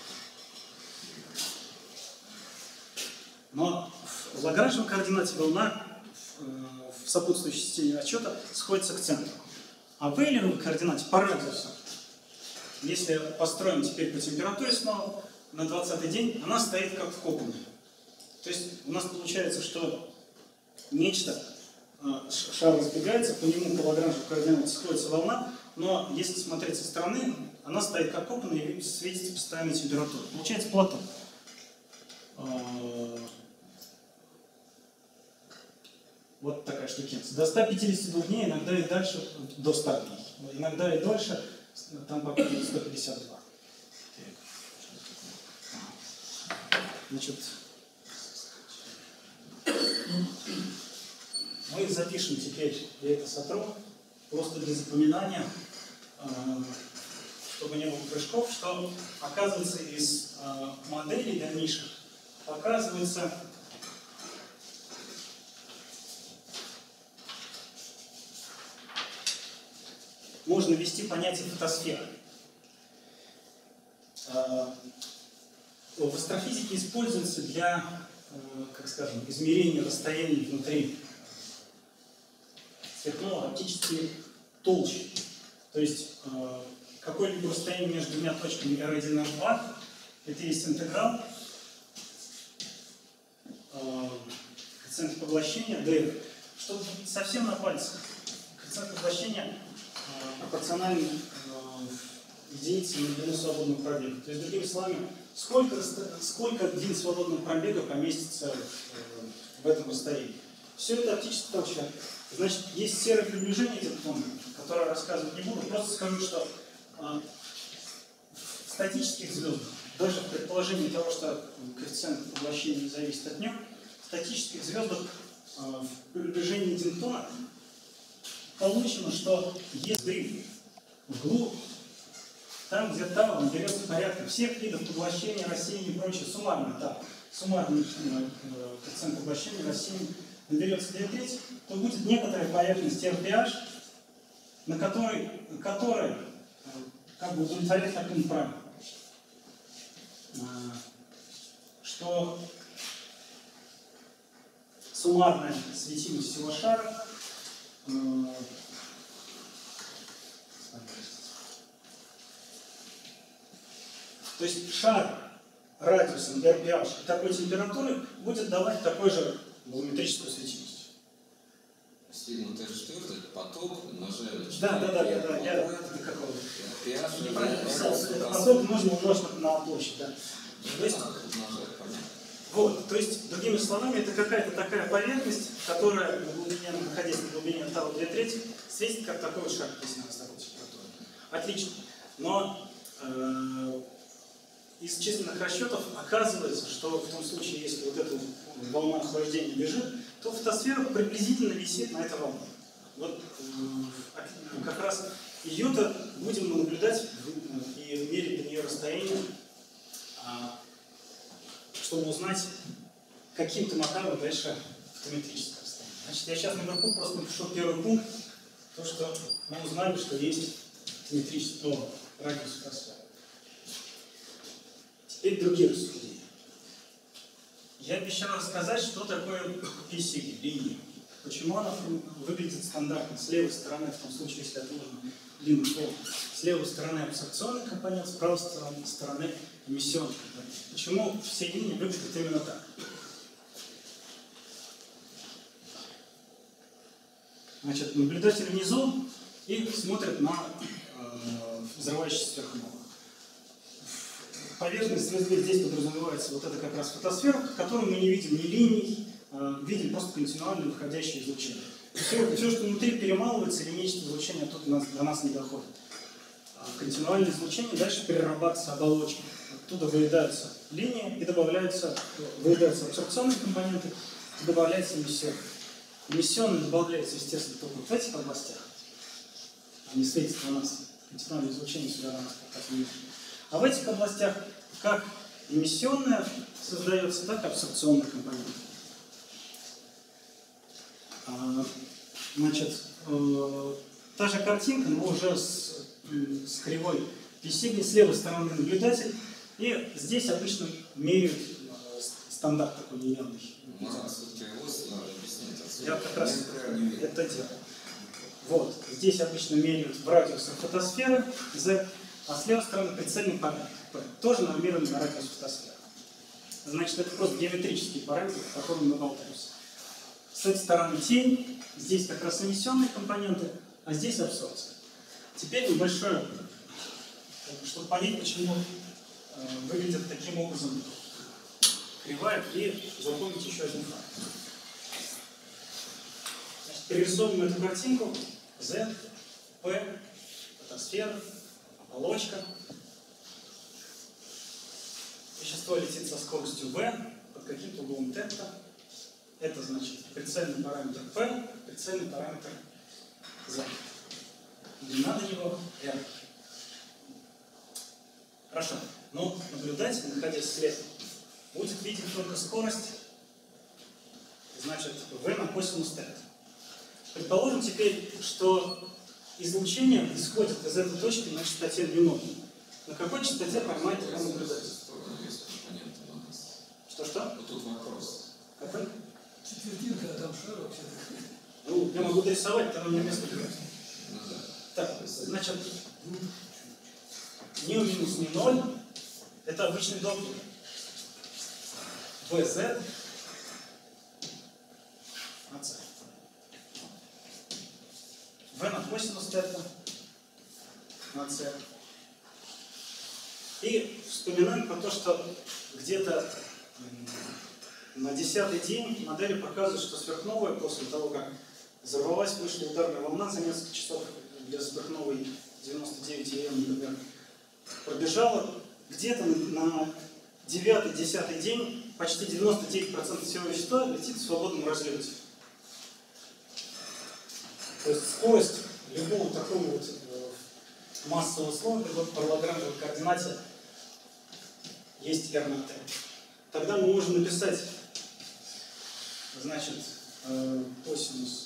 Но в лагранжевой координате волна в сопутствующей системе отсчета сходится к центру. А в эйлеровой координате по радиусу, если построим теперь по температуре снова, на 20-й день она стоит как вкопанная. То есть у нас получается, что нечто, шар разбегается, по нему по лагранжевой координате сходится волна, но если смотреть со стороны, она стоит как вкопанная и светится постоянной температурой. Получается плато. Вот такая штукенция. До 152 дней, иногда и дальше, до 100 дней. Иногда и дольше, там пока 152. Значит, мы запишем теперь, я это сотру, просто для запоминания, чтобы не было прыжков, что оказывается из моделей дальнейших показывается можно ввести понятие фотосферы. В астрофизике используется для, как скажем, измерения расстояний внутри сверхновой оптические толщи. То есть какое-либо расстояние между двумя точками R1 и R2, это есть интеграл коэффициент поглощения dr. Чтобы совсем на пальцах, коэффициент поглощения пропорциональный единице на длину свободного пробега. То есть, другими словами, сколько длин свободного пробега поместится в этом расстоянии. Все это оптическая толща. Значит, есть серое приближение диктона, которое рассказывать не буду, просто скажу, что в статических звездах даже в предположении того, что коэффициент поглощения не зависит от нее, в статических звездах в приближении Эддингтона получено, что если в углу, там, где тау берется порядка всех видов поглощения, рассеяния и прочее, суммарный коэффициент поглощения, рассеяния наберется 2/3, то будет некоторая поверхность RPH, на которой как бы удовлетворяет такому правилу, что суммарная светимость всего шара то есть шар радиусом RPH и такой температуры будет давать такой же волнометрическую светимость. Сигма Т4 это поток, умножаем на 4. Да, я это какого? pH Неправильно писал, это поток нужно умножить на площадь, да. То есть, вот, то есть, другими словами, это какая-то такая поверхность, которая на глубине, находясь на глубине тау 2/3, светит как такой вот шар, если на такой температуре. Отлично. Но из численных расчетов оказывается, что в том случае, если вот эта волна охлаждения бежит, то фотосфера приблизительно висит на этой волне. Вот как раз ее-то будем наблюдать и мерить для нее расстояние, чтобы узнать, каким-то макаром дальше фотометрическое расстояние. Значит, я сейчас наверху просто напишу первый пункт, то, что мы узнали, что есть фотометрический радиус фотосферы. Теперь другие рассуждения. Я обещал рассказать, что такое PSIG, линия. Почему она выглядит стандартно. С левой стороны, в том случае, если это нужно длинный слов, с левой стороны абсорбционный компонент, с правой стороны эмиссионный компонент. Почему все линии выглядят именно так? Значит, наблюдатель внизу и смотрит на взрывающийся сверхновую. Поверхность звезды здесь подразумевается вот это как раз фотосфера, в которой мы не видим ни линий, видим просто континуально выходящее излучение. Все, что внутри перемалывается, линейное излучение оттуда до нас не доходит. Континуальное излучение дальше перерабатывается оболочкой. Оттуда выедаются линии и выедаются абсорбционные компоненты и добавляется эмиссионный. Эмиссионный добавляется, естественно, только в этих областях. Они светят на нас. Континуальное излучение сюда на нас как раз не видно. А в этих областях как эмиссионная создается, так и абсорбционный компонент. Значит, та же картинка, но уже с кривой PSIG, с левой стороны наблюдатель, и здесь обычно меряют стандарт такой неявный. Я как раз это делаю. Вот, здесь обычно меряют в радиусах фотосферы Z, а с левой стороны прицельный параметр P, тоже нормированный на радиус фотосферы. Значит, это просто геометрический параметр, в котором мы болтаемся. С этой стороны тень, здесь как раз эмиссионные компоненты, а здесь абсорбция. Теперь небольшое, чтобы понять, почему выглядит таким образом кривая, и запомнить еще один факт. Значит, перерисовываем эту картинку. Z, P, фотосфера, оболочка. Вещество летит со скоростью v под каким-то углом тета. Это значит прицельный параметр P, прицельный параметр Z. Длина до него R. Хорошо. Но наблюдатель, находясь слева, будет видеть только скорость, значит, v на косинус тета. Предположим теперь, что излучение исходит из этой точки на частоте длиной. На какой частоте поймает его наблюдатель? Что-что? Вот тут вопрос. Какой? Четвертинка, а там шар вообще. Ну, я могу дорисовать, там у меня место будет. Ну, да. Так, значит, ни минус ни 0 это обычный доppler. VZ на C. V на косинус тета на C. И вспоминаем про то, что где-то на 10-й день модели показывают, что сверхновая после того, как взорвалась, вышла ударная волна за несколько часов для сверхновой 99 ЕМ, например, пробежала где-то на 9-10 день почти 99% всего вещества летит в свободном разлете. То есть скорость любого такого вот массового слоя по лagrangeевой координате есть R на T. Тогда мы можем написать, значит, косинус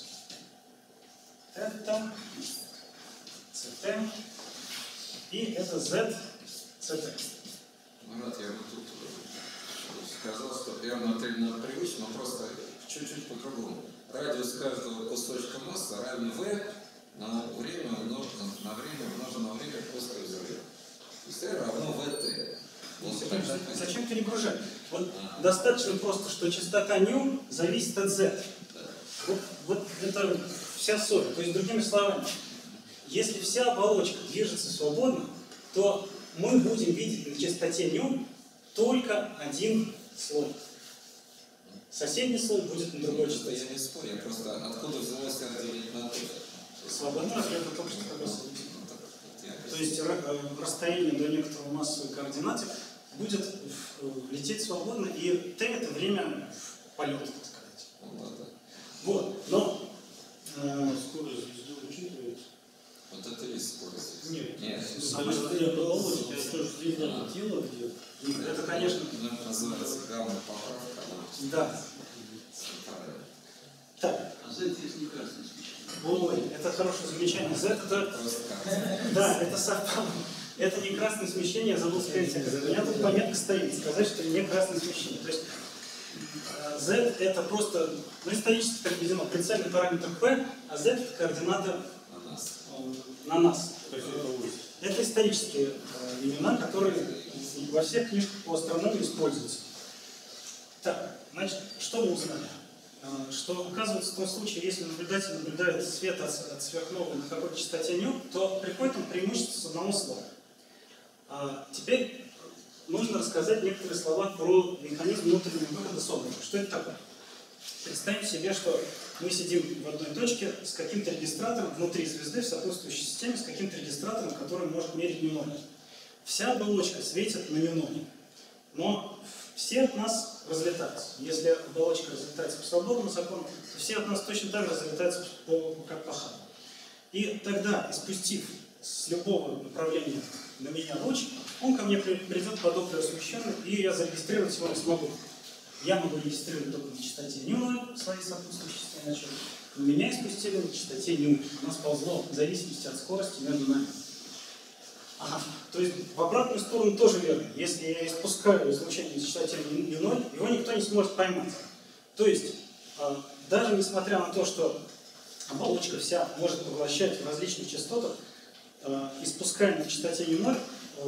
это CT и это Z CT. Марат, я бы тут сказал, что R на T на привычно, но просто чуть-чуть по-другому. Радиус каждого кусочка массы равен V на время умножено на время после взрыва. То есть R равно VT. Зачем перегружать? Вот достаточно просто, что частота ню зависит от Z. Вот это вся соль. То есть, другими словами, если вся оболочка движется свободно, то мы будем видеть на частоте ню только один слой. Соседний слой будет на другой частоте. Я не спорю, я просто откуда взялось R делить на T? Свободный разлет это только что как раз. То есть расстояние до некоторого массовой координаты будет лететь свободно, и T это время полета, так сказать. Вот, но Скорость звезды учитывается. Вот это и скорость. Нет. самое оболочка, это же звезда тело где-то. это, конечно, Называется гамма-поправка. да. Так, А Z здесь не красное смещение. ой, это хорошее замечание. Z это, да, это совпало. Это не красное смещение, я забыл сказать. У меня тут пометка стоит, сказать, что не красное смещение. То есть Z это просто, исторически переведено, прицельный параметр P, а Z это координата на нас. То есть это ось. Это исторические имена, которые во всех книжках по астрономии используются. Так, значит, что мы узнали? Что, оказывается, в том случае, если наблюдатель наблюдает свет от сверхновой на какой-то частоте ню, то приходит он преимущество с одного слоя. Теперь нужно рассказать некоторые слова про механизм внутреннего выхода Соболева. Что это такое? Представим себе, что мы сидим в одной точке с каким-то регистратором внутри звезды в сопутствующей системе, с каким-то регистратором, который может мерить ню-0. Вся оболочка светит на ню-0, но все от нас разлетаются. Если оболочка разлетается по свободному закону, то все от нас точно так же разлетаются как по хану. И тогда, испустив с любого направления на меня луч, он ко мне придет по Доплеру смещенный, и я зарегистрировать его не смогу. Я могу регистрировать только на частоте ню своей сопутствующей системы начала. Но меня испустили на частоте ню. У нас ползло в зависимости от скорости между нами. Ага. То есть в обратную сторону тоже верно. Если я испускаю излучение на частоте ню0, его никто не сможет поймать. То есть даже несмотря на то, что оболочка вся может поглощать в различных частотах, испуская на частоте ню0,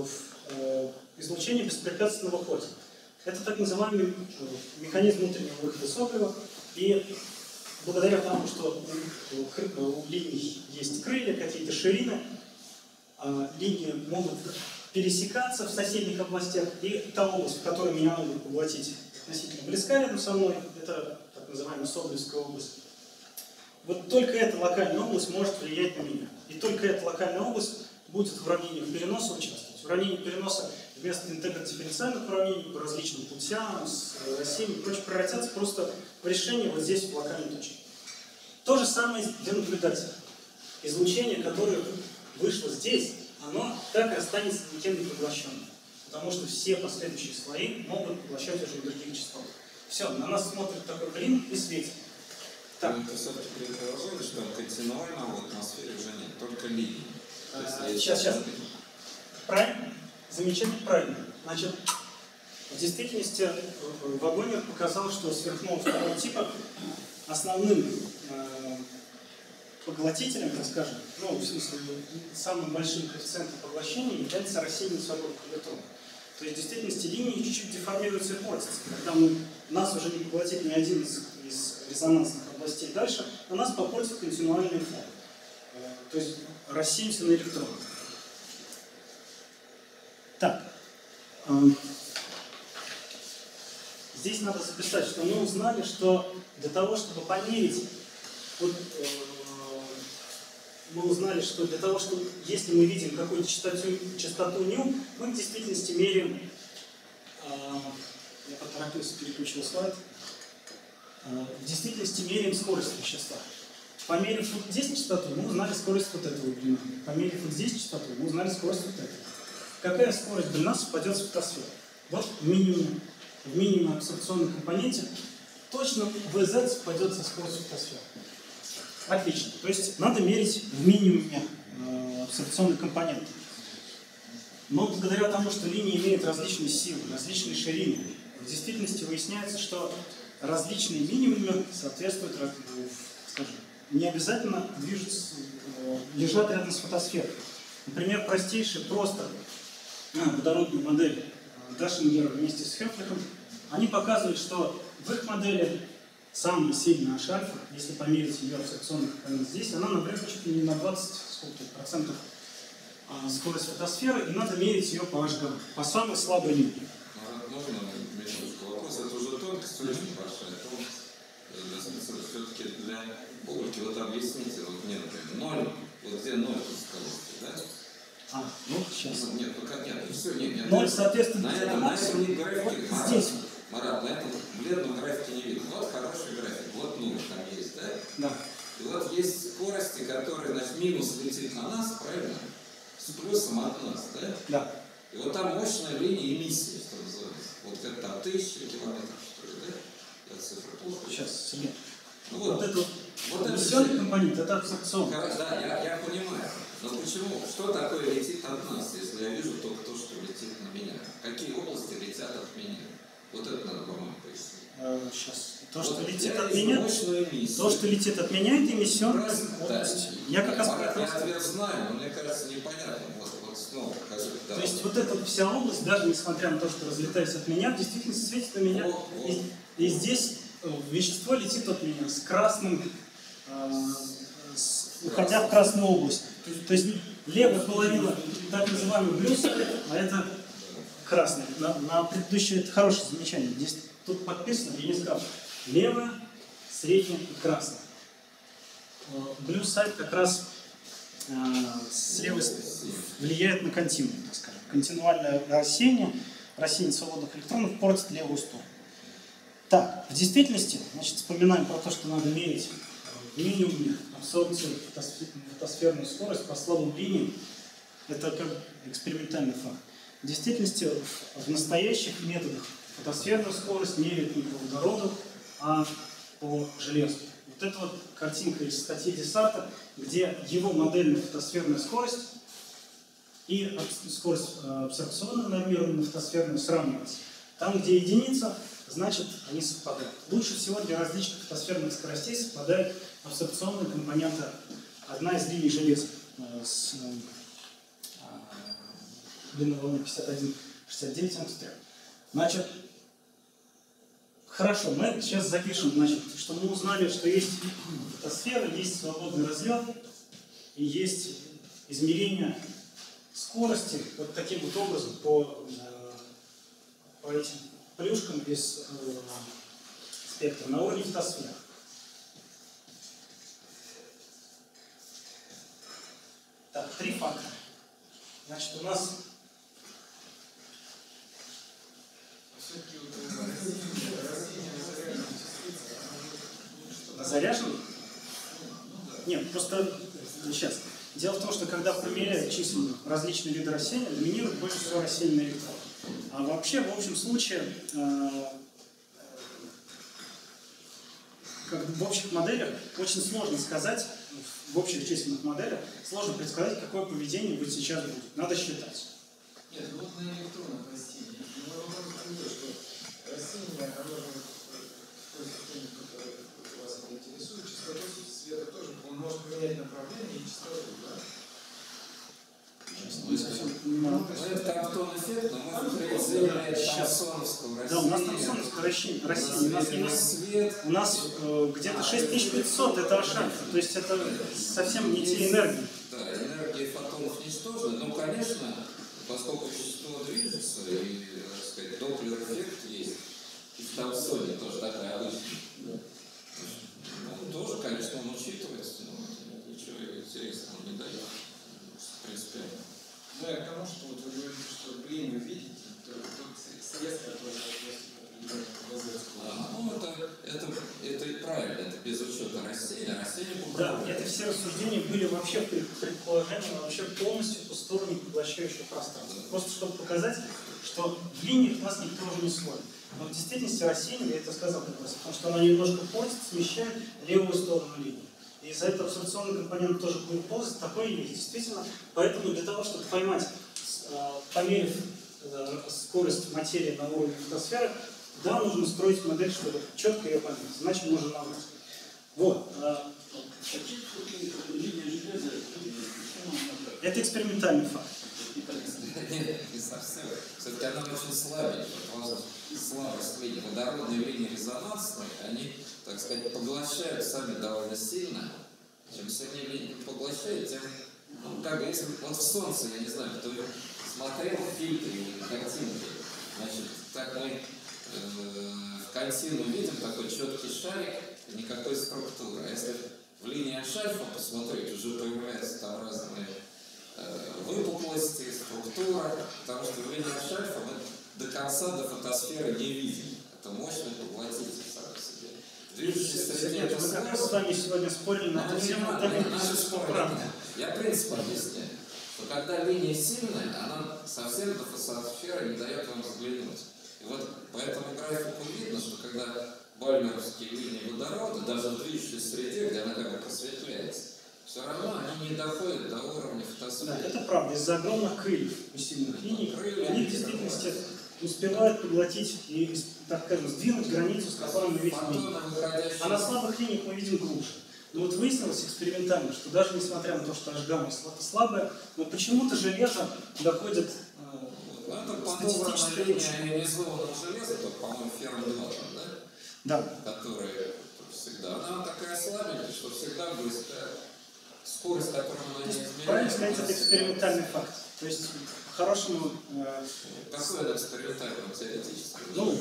излучение беспрепятственно выходит. Это так называемый механизм внутреннего выхода Соболева. И благодаря тому, что у линий есть крылья, какие-то ширины, линии могут пересекаться в соседних областях, и та область, в которой меня могут поглотить, относительно близка рядом со мной, это так называемая Соболевская область. Вот только эта локальная область может влиять на меня. И только эта локальная область будет в уравнениях переноса участвовать. Уравнения переноса вместо интегродифференциальных уравнений по различным путям, с осями и прочее превратятся просто в решение вот здесь, в локальной точке. То же самое для наблюдателя. Излучение, которое вышло здесь, оно так и останется никем не поглощенным. Потому что все последующие слои могут поглощать уже других частот. Все, на нас смотрит такой блин и светит. Так. Но это все-таки предположили, что континуального в атмосфере уже нет, только линии. Сейчас. Правильно? Замечательно правильно. Значит, в действительности Вагонер показал, что сверхнового второго типа основным поглотителем, так скажем, в смысле, самым большим коэффициентом поглощения является рассеяние свободных электронов. То есть в действительности линии чуть-чуть деформируются и портятся. Когда нас уже не поглотит ни один из резонансных областей дальше, на нас попортит континуальный фон. То есть рассеемся на электроны. Так. Здесь надо записать, что мы узнали, что для того, чтобы померить мы узнали, что для того, чтобы, если мы видим какую-то частоту ню, мы в действительности меряем, я поторопился, переключил слайд, в действительности меряем скорость вещества. Померив вот здесь частоту, мы узнали скорость вот этого блина. Померив вот здесь частоту, мы узнали скорость вот этого. Какая скорость блина совпадет с фотосферой? Вот в минимуме абсорбционной компоненте точно VZ совпадет со скоростью фотосферы. Отлично. То есть надо мерить в минимуме абсорбционной компоненты. Но благодаря тому, что линии имеют различные силы, различные ширины, в действительности выясняется, что различные минимумы соответствуют, скажем, не обязательно движутся, лежат рядом с фотосферой. Например, простейшая просто водородная модель Дашингера вместе с Хефликом, они показывают, что в их модели самая сильная H-альфа, если померить ее абсорбционный компонент здесь, она набрет чуть ли не на 20% скорость фотосферы, и надо мерить ее по H-гамма, по самой слабой линии. Можно минуточку вопрос? Это уже тонкость очень большая. Все-таки для публики, вот объясните, вот мне, например, 0, вот где 0 скорости, да? Ну, сейчас. Нет, пока нет, все, нет. 0, соответственно, на этом графике, вот здесь. Марат, на этом бледном графике не видно. Вот хороший график, вот 0 там есть, да? Да. И вот есть скорости, которые, значит, минус летит на нас, правильно? С плюсом от нас, да? Да. И вот там мощная линия эмиссии, что называется. Вот это там 1000 километров, что ли, да? Я цифры плохо. Сейчас, Сергей. Ну Вот это вот эмиссионный компонент, это абсорбционный. Да, я понимаю. Но почему? Что такое летит от нас, если я вижу только то, что летит на меня? Какие области летят от меня? Вот это надо, по-моему, пояснить. Сейчас. То, что Вот летит я от вижу меня, мощную эмиссию. то, что летит от меня, это эмиссионная Да. область. Я как раз Я ответ знаю, но мне кажется непонятно. Вот снова покажи. Да. То есть вот эта вся область, даже несмотря на то, что разлетается от меня, в действительности светит на меня. И здесь вещество летит от меня с красным, уходя в красную область. То есть левая половина так называемый блюз, а это красный. На предыдущее это хорошее замечание. Здесь тут подписано, я не сказал, левая, средняя и красная. Blue side как раз слева влияет на континуум, так скажем. Континуальное рассеяние свободных электронов портит левую сторону. Так, в действительности, значит, вспоминаем про то, что надо мерить в минимуме абсорбцию фотосферную скорость по слабым линиям. Это как экспериментальный факт. В действительности, в настоящих методах фотосферную скорость меряют не по водороду, а по железу. Вот это вот картинка из статьи Десарта, где его модельная фотосферная скорость и скорость абсорбционная нормированная фотосферная сравниваются. Там, где единица, значит, они совпадают. Лучше всего для различных фотосферных скоростей совпадает абсорбционная компонента, одна из линий железа с длиной волны 51,69 ангстрем. Значит, хорошо, мы сейчас запишем, значит, что мы узнали, что есть фотосфера, есть свободный разлет и есть измерение скорости вот таким вот образом по этим плюшкам из спектра на уровне фотосферы. Так, 3 фактора. Значит, у нас заряжен? Нет, просто сейчас. Дело в том, что когда промеряют численно различные виды рассеяния, доминирует больше всего рассеянный электрон. А вообще, в общем случае, как в общих моделях очень сложно сказать, в общих численных моделях, сложно предсказать, какое поведение будет сейчас будет. Надо считать. Нет, ну вот на электронах растения. Мой вопрос такой, что растение, оно же в той системе, которая вас интересует, частоту света тоже, он может поменять направление и частоту, да? Это Антон эффект, но мы прицельные томсоновского рассеяния. Да, у нас томсоновское рассеяние. У нас где-то 6500 это H-альфа, то есть это совсем не те энергии. Да, энергия фотонов ничтожна, но, конечно, поскольку вещество движется, и, так сказать, доплер-эффект есть, и в томсоне тоже такая обычная. Ну, тоже, конечно, он учитывается, но ничего интересного. это и правильно, это без учета рассеяния. Рассеяние Да, управляет. это все рассуждения были вообще предположением вообще полностью пустого непоглощающего пространства. Просто чтобы показать, что в линиях нас никто уже не сводит. Но в действительности рассеяние, я это сказал как раз, потому что оно немножко портит, смещает левую сторону линии. И из-за этого абсорбционный компонент тоже будет ползать, такое есть. Действительно, поэтому для того, чтобы поймать, померив скорость материи на уровне фотосферы, да, нужно строить модель, чтобы четко ее померить. Иначе можно набрать. Вот. Это экспериментальный факт. Нет, не совсем. Все-таки она очень слабенькая. Слабость линий. Водородные линии резонансные, они, так сказать, поглощают сами довольно сильно. Чем сильнее линии поглощают, тем, ну, как бы, если вот в Солнце, я не знаю, кто смотрел фильтры или картинки, значит, так мы в картину видим такой четкий шарик, никакой структуры. А если в линии от шарфа посмотреть, уже появляются там разные выпуклости, структура, потому что в линии от шарфа мы до конца до фотосферы не видим. Это мощный поглотитель сам по себе. Движущийся среде это Мы как раз с вами сегодня спорили на эту тему. Я принцип объясняю, что когда линия сильная, она совсем до фотосферы не дает вам взглянуть. И вот по этому графику видно, что когда бальмеровские линии водорода, даже в движущейся среде, где она как бы просветляется, все равно они не доходят до уровня фотосферы. Да, это правда. Из-за огромных крыльев у сильных линий, они в действительности успевают поглотить и, так скажем, сдвинуть границу, с которой мы видим линию. А на слабых линиях мы видим глубже. Но вот выяснилось экспериментально, что даже несмотря на то, что H-гамма слабая, но почему-то железо доходит Это по-новому линия ионизованного железа, то, по-моему, феррум-2, да? Да. Которая всегда, она такая слабенькая, что всегда близкая. Скорость, которую она не измеряет. Правильно сказать, это экспериментальный факт. То есть, по-хорошему... Какой это экспериментальный, теоретически? Ну,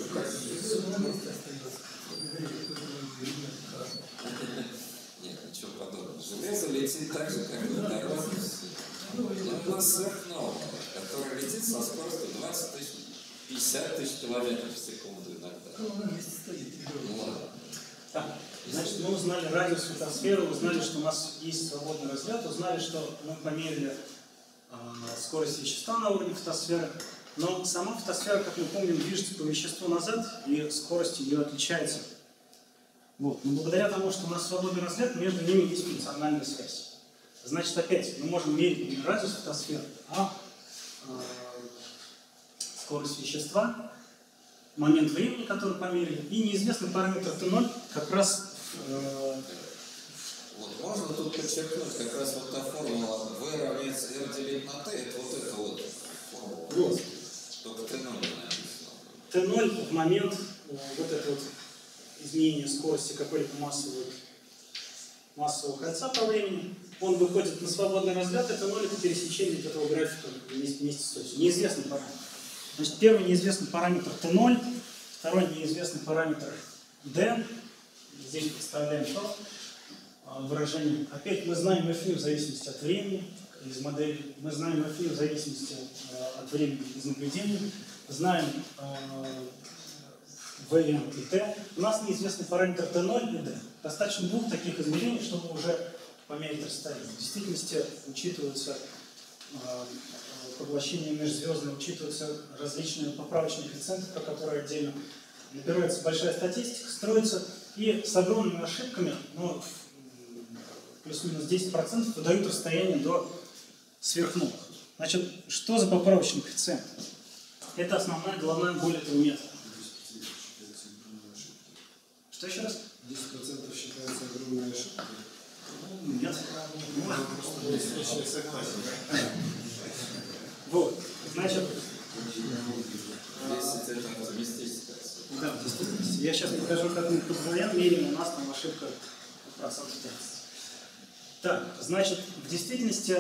нет, ничего подобного. Железо летит так же, как и водород. У нас сверхновая, которая летит со скоростью 20 тысяч, 50 тысяч километров в секунду иногда. Ну ладно. Так, значит, мы узнали радиус фотосферы, узнали, что у нас есть свободный разряд, узнали, что мы померили скорость вещества на уровне фотосферы, но сама фотосфера, как мы помним, движется по веществу назад, и скорость ее отличается. Вот. Но благодаря тому, что у нас свободный разряд, между ними есть функциональная связь. Значит, опять мы можем мерить не радиус фотосферы, а скорость вещества, момент времени, который померили, и неизвестный параметр Т0 как раз... Вот, можно тут подчеркнуть, как раз вот та формула V равняется R делить на T, это вот эта вот формула. Вот. Только T0 написано. Т0 в момент вот это вот изменения скорости какой-либо массового кольца по времени, он выходит на свободный разряд, и Т0 это пересечение этого графика вместе с осью. Неизвестный параметр. Значит, первый неизвестный параметр Т0, второй неизвестный параметр D. Здесь представляем то выражение. Опять мы знаем фи в зависимости от времени из модели, мы знаем фи в зависимости от времени из наблюдений, знаем Vn и T. У нас неизвестный параметр T0 и D. Достаточно двух таких измерений, чтобы уже померить расстояние. В действительности учитываются поглощение межзвездное, учитываются различные поправочные коэффициенты, про которые отдельно набирается большая статистика, строится и с огромными ошибками, ну, плюс-минус 10% выдают расстояние до сверхновых. Значит, что за поправочный коэффициент? Это основная головная боль этого метода. Что еще раз? 10% считается огромной ошибкой. Нет. Я согласен. Вот. Значит, 10 это оптимистическая. да, в действительности. Я сейчас покажу, как мы позволяем, меряем, у нас там ошибка процентов 30. Так, значит, в действительности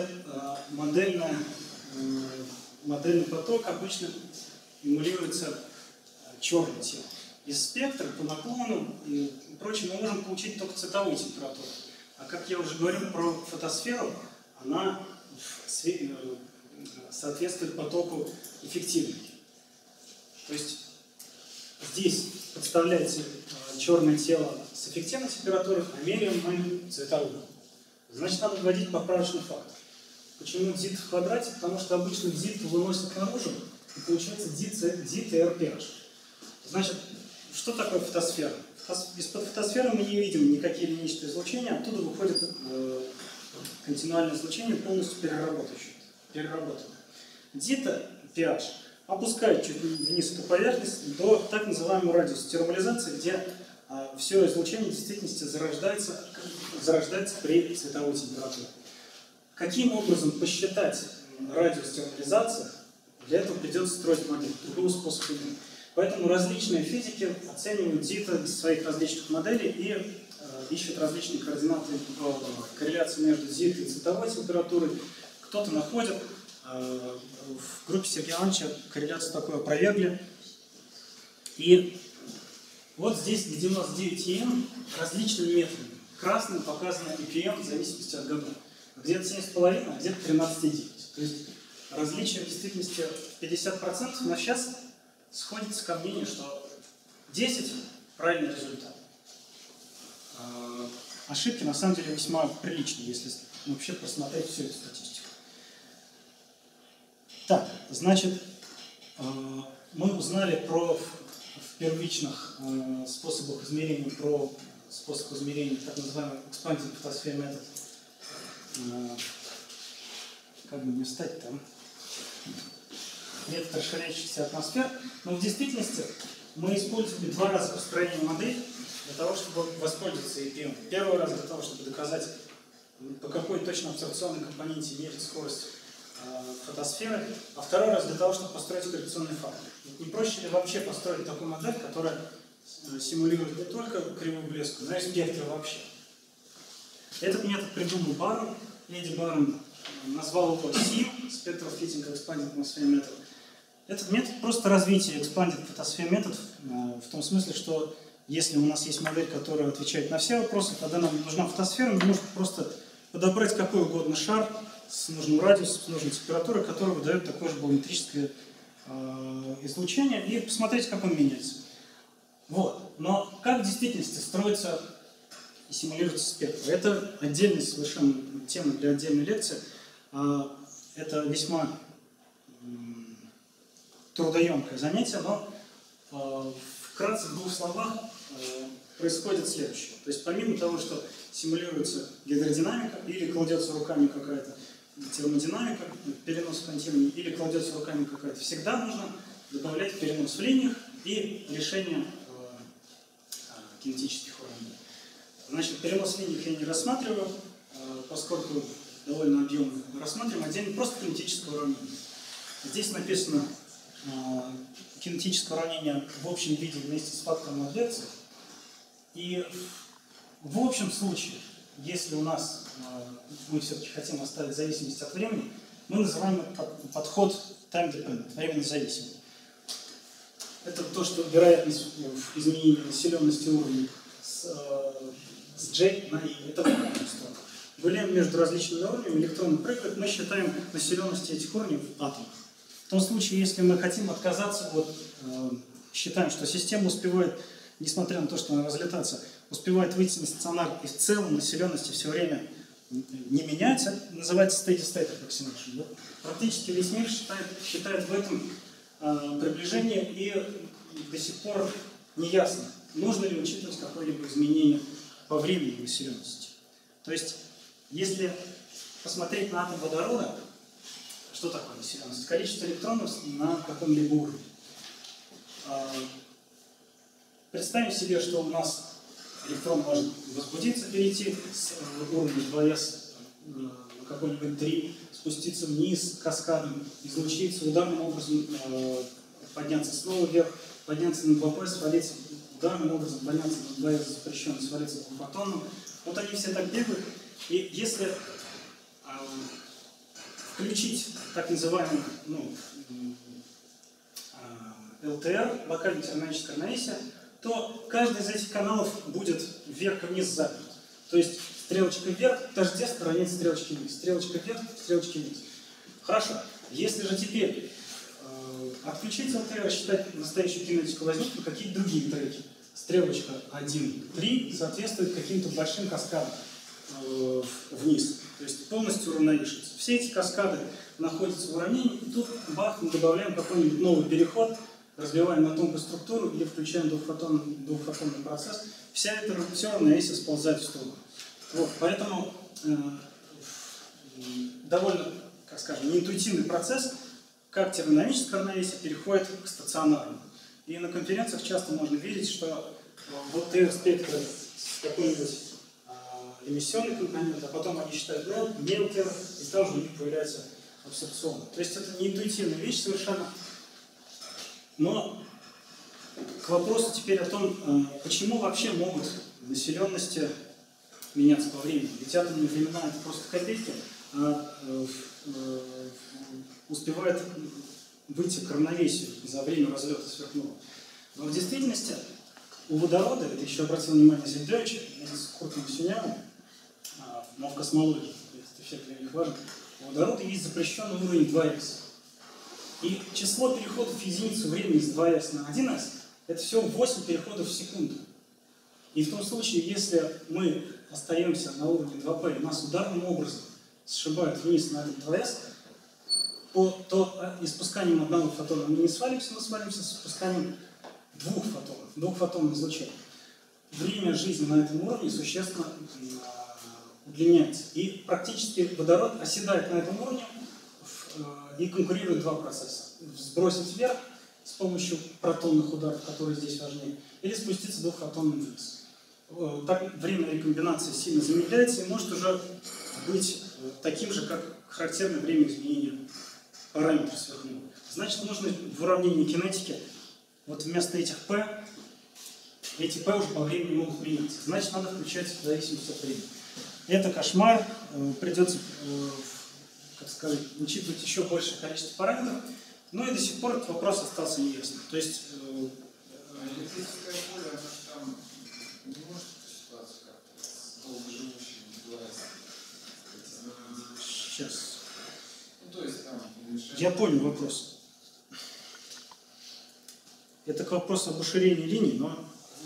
модельный поток обычно эмулируется черным телом. Из спектра по наклону и прочее мы можем получить только цветовую температуру. А как я уже говорил про фотосферу, она соответствует потоку эффективной. То есть здесь подставляется черное тело с эффективной температурой, а меряем мы цветовую. Значит, надо вводить поправочный фактор. Почему дит в квадрате? Потому что обычно дит выносят наружу, и получается дит и RPH. Значит, что такое фотосфера? Из-под фотосферы мы не видим никакие линейные излучения, оттуда выходит континуальное излучение, полностью переработанное. Дита pH опускает чуть вниз эту поверхность до так называемого радиуса термализации, где все излучение в действительности зарождается при цветовой температуре. Каким образом посчитать радиус термализации? Для этого придется строить модель. Другого способа нет. Поэтому различные физики оценивают дита из своих различных моделей и ищут различные координаты корреляции между дитой и цветовой температурой. Кто-то находит. В группе Сергея Ивановича корреляцию такую опровергли. И вот здесь 99 EM различными методами. Красным показано EPM в зависимости от годов. Где-то 7,5, а где-то 13,9. То есть различие в действительности 50%, но сейчас сходится ко мнению, что 10 – правильный результат. Ошибки на самом деле весьма приличные, если вообще просмотреть всю эту статистику. Так, значит, мы узнали в первичных способах измерения, про способ измерения так называемый expanding photosphere method. Как бы не встать там? Метод расширяющихся атмосфер. Но в действительности мы использовали 2 раза построение модели для того, чтобы воспользоваться EPM. Первый раз для того, чтобы доказать, по какой точно абсорбционной компоненте мерить скорость фотосферы, а второй раз для того, чтобы построить коррекционный фактор. Не проще ли вообще построить такую модель, которая симулирует не только кривую блеску, но и спектры вообще? Этот метод придумал Барон, Эдди Барон назвал его SIM, Spectral Fitting Expanding Atmosphere Method. Этот метод просто развитие Expanding Photosphere Method в том смысле, что если у нас есть модель, которая отвечает на все вопросы, тогда нам не нужна фотосфера, мы можем просто подобрать какой угодно шар с нужным радиусом, с нужной температурой, который выдает такое же балометрическое излучение, и посмотреть, как он меняется. Вот. Но как в действительности строится и симулируется спектр? Это отдельная совершенно тема для отдельной лекции. Это весьма трудоемкое занятие, но вкратце в 2 словах происходит следующее. То есть помимо того, что симулируется гидродинамика или кладется руками какая-то термодинамика, перенос в континууме, или кладется руками какая-то, всегда нужно добавлять перенос в линиях и решение кинетических уравнений. Значит, перенос в линиях я не рассматриваю, поскольку довольно объемно. Рассматриваем отдельно просто кинетическое уравнение. Здесь написано кинетическое уравнение в общем виде вместе с фактором адверсии. И в общем случае, если у нас мы все-таки хотим оставить зависимость от времени, мы называем подход time dependent, временно зависимый. Это то, что вероятность изменения населенности уровня с J на I. Это гуляем между различными уровнями, электроны прыгают, мы считаем населенности этих уровней в атомах. В том случае, если мы хотим отказаться от, считаем, что система успевает, несмотря на то, что она разлетается, успевает выйти на стационар, и в целом населенности все время не меняется, это называется steady state approximation. Да? Практически весь мир считает в этом приближение, и до сих пор не ясно, нужно ли учитывать какое-либо изменение по времени населенности. То есть, если посмотреть на атом водорода, что такое населенность? Количество электронов на каком-либо уровне. Представим себе, что у нас электрон может возбудиться, перейти с уровня 2s на какой-нибудь 3, спуститься вниз каскадом, излучиться, ударным образом подняться снова вверх, подняться на 2p, свалиться ударным образом, подняться на 2s запрещенно, свалиться к фотону. Вот они все так бегают. И если включить так называемый LTR, локальное термодинамическое равновесие, то каждый из этих каналов будет вверх и вниз заперт. То есть стрелочка вверх тождественно равняется стрелочке вниз. Стрелочка вверх, стрелочка вниз. Хорошо. Если же теперь отключить LTR, рассчитать настоящую кинетику, возникнут какие-то другие треки. стрелочка 1, 3 соответствует каким-то большим каскадам вниз. То есть полностью уравновешивается. Все эти каскады находятся в уравнении, и тут бах, мы добавляем какой-нибудь новый переход, разбиваем на тонкую структуру или включаем двухфотонный процесс. Все равновесие сползает в сторону. Вот, поэтому довольно, как скажем, неинтуитивный процесс, как термодинамическое равновесие переходит к стационарному. И на конференциях часто можно видеть, что вот спектр с какой-нибудь эмиссионный компонент, а потом они считают мелким, и тоже у них появляется абсорбционный. То есть это не интуитивная вещь совершенно. Но к вопросу теперь о том, почему вообще могут населенности меняться по времени. Ведь атомные времена это просто копейки, успевает выйти к равновесию за время разлета сверхновой. Но в действительности у водорода, это еще обратил внимание Зельдович, с Куртом Сюнявым, но в космологии, это все для них важно, у водорода есть запрещенный уровень 2s. И число переходов в единицу времени с 2s на 1s это всего 8 переходов в секунду. И в том случае, если мы остаемся на уровне 2p, и нас ударным образом сшибают вниз на 2s, то испусканием одного фотона мы не свалимся, мы свалимся с испусканием двухфотонных излучений. Время жизни на этом уровне существенно удлиняется. И практически водород оседает на этом уровне и конкурируют два процесса. Сбросить вверх с помощью протонных ударов, которые здесь важнее, или спуститься двухфотонным вниз. Так время рекомбинации сильно замедляется и может уже быть таким же, как характерное время изменения параметров сверхновой. Значит, нужно в уравнении кинетики вот вместо этих p, эти p уже по времени могут меняться. Значит, надо включать зависимость от времени. Это кошмар, придется, как сказать, учитывать еще большее количество параметров, но и до сих пор этот вопрос остался неясным. То есть электрическое поле, оно же там не может эту ситуацию как-то с долгоживущими девайсами. сейчас. Ну, то есть там уменьшение. Я понял вопрос. Это к вопросу об уширении линий, но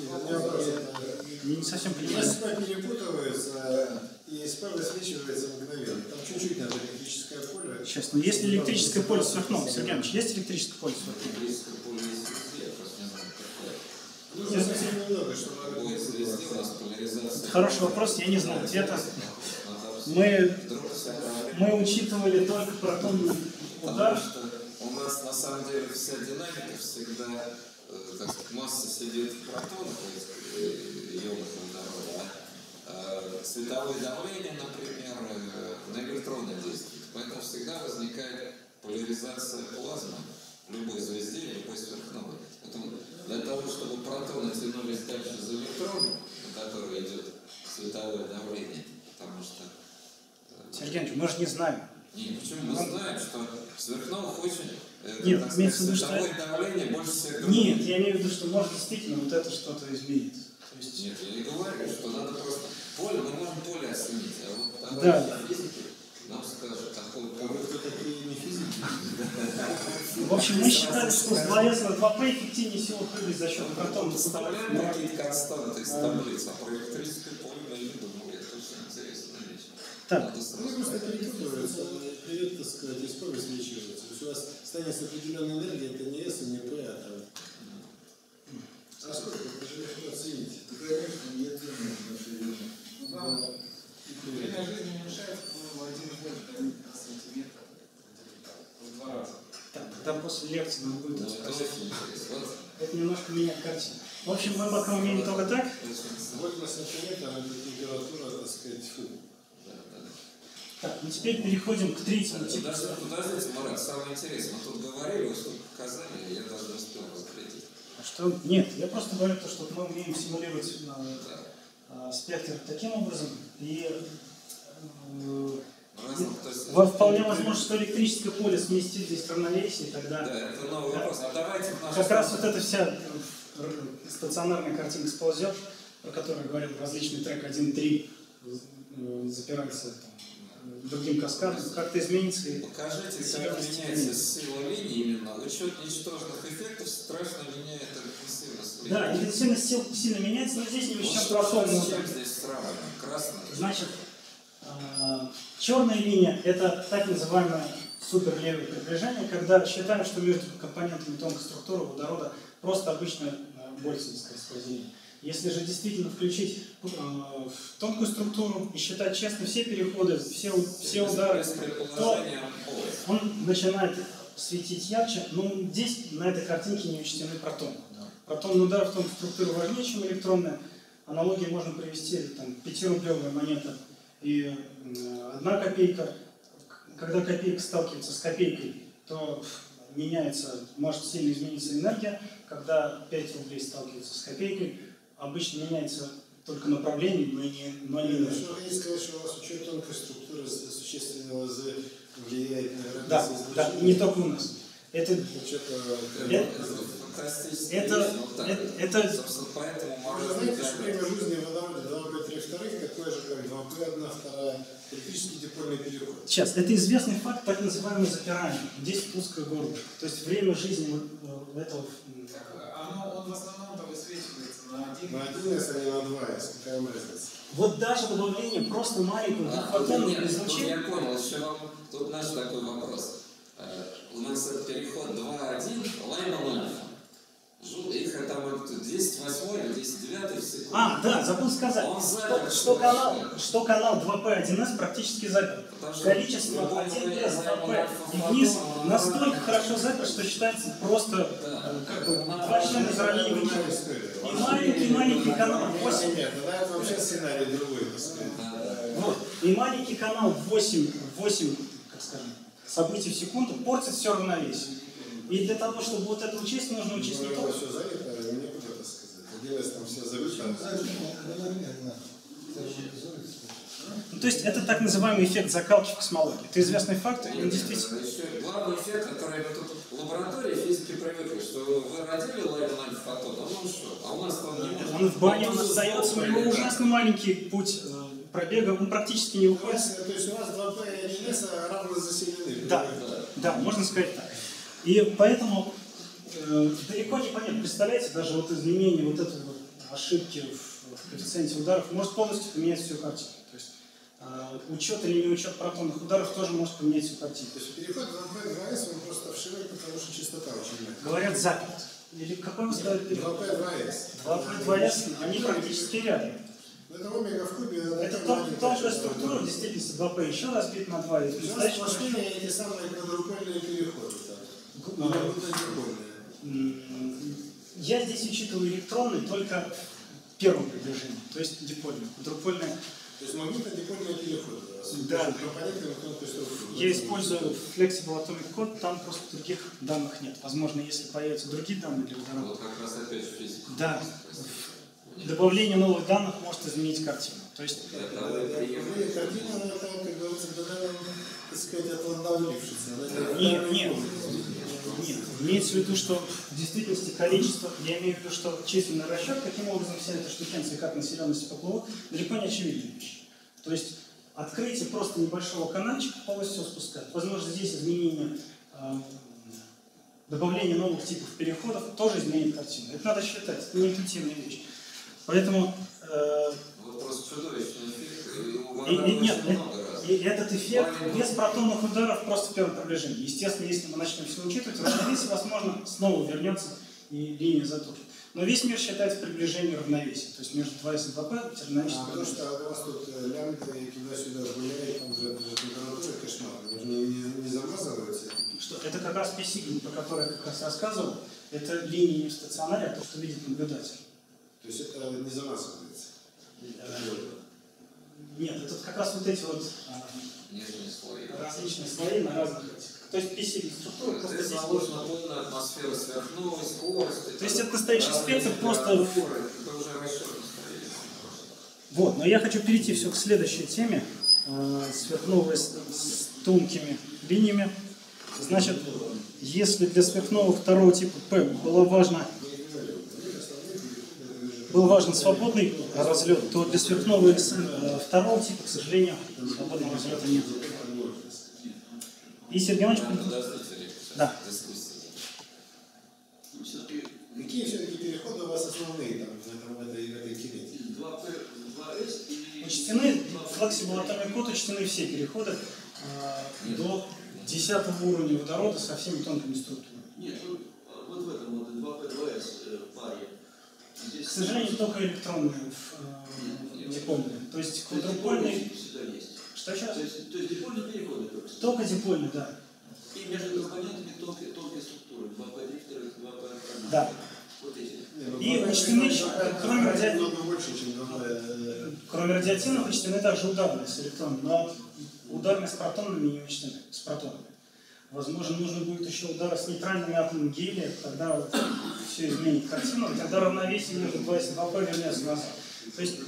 я не совсем понимаю. СП перепутывается, и СП высвечивается мгновенно. Там чуть-чуть надо электрическое поле. Сейчас, но есть ли электрическое поле сверхновой? Сергей Иванович, есть электрическое поле сверхновой? Электрическое поле есть везде, я просто не знаю, какое. Нужно совсем немного, чтобы Какое есть везде, у нас поляризация. Хороший вопрос, я не знаю ответа. Мы учитывали только протонный удар. Потому что у нас на самом деле вся динамика всегда, так сказать, масса сидит в протонах, ионах водорода, а световое давление, например, на электроны действует. Поэтому всегда возникает поляризация плазмы в любой звезде, любой сверхновой. Поэтому для того, чтобы протоны тянулись дальше за электроном, на который идет световое давление, потому что... Сергей Иванович, мы же не знаем. Нет, почему? Мы знаем, что в сверхновых очень Нет, так имеется в виду, сказать, что... световое давление больше всех других. Нет, я имею в виду, что может действительно вот это что-то изменить. То есть... Нет, я не говорю, что надо просто поле, мы можем поле оценить, а вот Да. товарищи физики нам скажут, какое поле. кто такие не физики. В общем, мы считали, что с 2s на 2p эффективнее всего прыгать за счет протонов. Составляем какие-то константы из таблиц, а про электрическое поле я не думал, это очень интересная вещь. Так. Надо Ну, сразу просто перепутывается, привет, так сказать, СП высвечивается. То есть у вас станет с определенной энергией, это не S и не P, а там. А сколько? Это же легко оценить. Конечно, я думаю, что да. Время жизни уменьшается, по-моему, 1 вольт на сантиметр. В 2 раза. Так, там после лекции нам будет Ну, это рассказать. очень интересно. Это немножко меняет картину. В общем, мы пока умеем только так. Вот на сантиметр, а температура, так сказать, фу. Так, ну теперь переходим к третьему типу. Подождите, Марат, самое интересное. Мы тут говорили, вы что-то показали, я даже не успел разглядеть. А что? Нет, я просто говорю то, что мы умеем симулировать спектр таким образом. И вполне возможно, что электрическое поле сместит здесь равновесие, и тогда... Да, это новый вопрос. А давайте к Как раз вот эта вся стационарная картинка сползет, про которую говорил различный трек 1.3, запирается другим каскадам, как-то изменится. И Покажите, как меняется сила линии именно. Учет ничтожных эффектов страшно меняет интенсивность линии. да, интенсивность сил сильно меняется, но здесь не Ну, очень что трансформно. с чем здесь сравниваем? Красная? Значит, черная линия – это так называемое суперлевое приближение, когда считаем, что между компонентами тонкой структуры водорода просто обычное больцевское скольжение. Если же действительно включить в тонкую структуру и считать честно все переходы, все удары, то он начинает светить ярче. Но здесь на этой картинке не учтены протоны. Протонный удар в тонкой структуре важнее, чем электронная. Аналогии можно привести, там, 5-рублевая монета и 1 копейка. Когда копейка сталкивается с копейкой, то меняется, может сильно измениться энергия. Когда 5 рублей сталкиваются с копейкой, обычно меняется только направление, но не энергия. Что вы сказать, что у вас учет тонкой структуры существенно влияет на границы Да, излучения? да, не только у нас. Это Собственно, поэтому Вы можно знаете, что время жизни водорода 2P3/2 такое же, как 2P1/2, критический дипольный переход. сейчас, это известный факт, так называемое запирание. Здесь узкое горло. То есть время жизни этого... Он в основном-то высвечивается на 1. На 1С, а не на 2С. Какая вам разница? Вот даже добавление просто маленького двухфотонного излучения... Я понял, еще вам тут наш такой вопрос. У нас этот переход 2.1, Лайман альфа. Их там 10.8 или 10.9 в секунду. Да, забыл сказать, Он заперт, что канал 2P1S практически заперт. Количество 1S, 2P и вниз настолько хорошо заперт, что считается просто как бы, 2 члена изравнения вычета. И маленький канал 8. Нет, тогда это вообще сценарий другой, так сказать. Вот. И маленький канал 8, как скажем, событий в секунду портит все равновесие. И для того, чтобы вот это учесть, нужно учесть не только... Все занято, мне куда это сказать. 1С там все завышено. То есть это так называемый эффект закалки в космологии. Это известный факт, и он действительно... Еще главный эффект, который мы тут в лаборатории физики привыкли, что вы родили Лайман альфа-фотон, он ушел, а у нас там не может. Он в бане, он остается, у него ужасно маленький путь пробега, он практически не уходит. То есть у нас 2P и 1С равно заселены. Да, можно сказать так. И поэтому далеко не понятно. Представляете, даже вот изменение вот этой вот ошибки в коэффициенте ударов может полностью поменять всю картину. То есть учет или не учет протонных ударов тоже может поменять всю картину. То есть переход 2P-2S он просто вшивает, потому что частота очень маленькая. Говорят, заперт. Или какой вы сказали переход? 2P-2S. 2P-2S, они практически рядом. Это омега в кубе. Это тонкая структура, в действительности 2P еще разбит на 2. У нас сплошные эти самые квадрупольные переходы. Я здесь учитываю электронный только первым приближением, то есть дипольный. Квадрупольный. То есть магнитно-дипольные переходы. Да. Я использую Flexible Atomic Code, там просто других данных нет. Возможно, если появятся другие данные для водорода. Вот как раз опять физика. Да. Добавление новых данных может изменить картину. То есть Картина, она там, как говорится, так сказать, отводнавлившаяся. Нет. Имеется в виду, что в действительности количество, я имею в виду, что численный расчет, каким образом вся эта штукенция, как населенность поплывут, далеко не очевидная вещь. То есть открытие просто небольшого канальчика полностью спускает. Возможно, здесь изменение, добавление новых типов переходов тоже изменит картину. Это надо считать, это не интуитивная вещь. Поэтому... Вот просто чудовищный Нет, эффект. этот эффект без протонных ударов просто в первом приближении. Естественно, если мы начнем все учитывать, равновесие, возможно, снова вернется и линия затухнет. Но весь мир считается приближением равновесия. То есть между 2S и 2P термодинамическое Потому что у вас тут лямбда и туда-сюда гуляет, там же температура кошмар. Вы же не замазываете? Что это как раз P-сигнал, про который я как раз рассказывал. Это линия не в стационаре, а то, что видит наблюдатель. То есть это не замазывается? Нет, это как раз вот эти вот Нижние слои. различные слои на разных этих. То есть P-сигнал структура просто Здесь здесь заложена полная атмосфера сверхновой скорости. То есть это настоящий спектр, просто... Это уже расчетно скорее. Вот, но я хочу перейти все к следующей теме. Сверхновые с тонкими линиями. Значит, если для сверхновых второго типа P было важно был важен свободный разлет, то для сверхновой второго типа, к сожалению, свободного разлета нет. И Сергей Иванович... Да. Какие все-таки переходы у вас основные в этой кинете? Учтены, Flexible Atomic Code учтены все переходы до 10 уровня водорода со всеми тонкими структурами. Нет, вот в этом вот 2P2S паре. К сожалению, только электронные дипольные. То есть квадрупольные... Что сейчас? То есть дипольные переходы только? Только дипольные, да. И между компонентами тонкие структуры. 2P3, 2P1. Да. Вот эти. И учтены, кроме радиоактивных, учтены также ударные с электронами, но ударные с протонами не учтены, с протонами. Возможно, нужно будет еще удары с нейтральными атомами гелия, тогда все изменит картину, и тогда равновесие между 2 и 2P вернется назад. То есть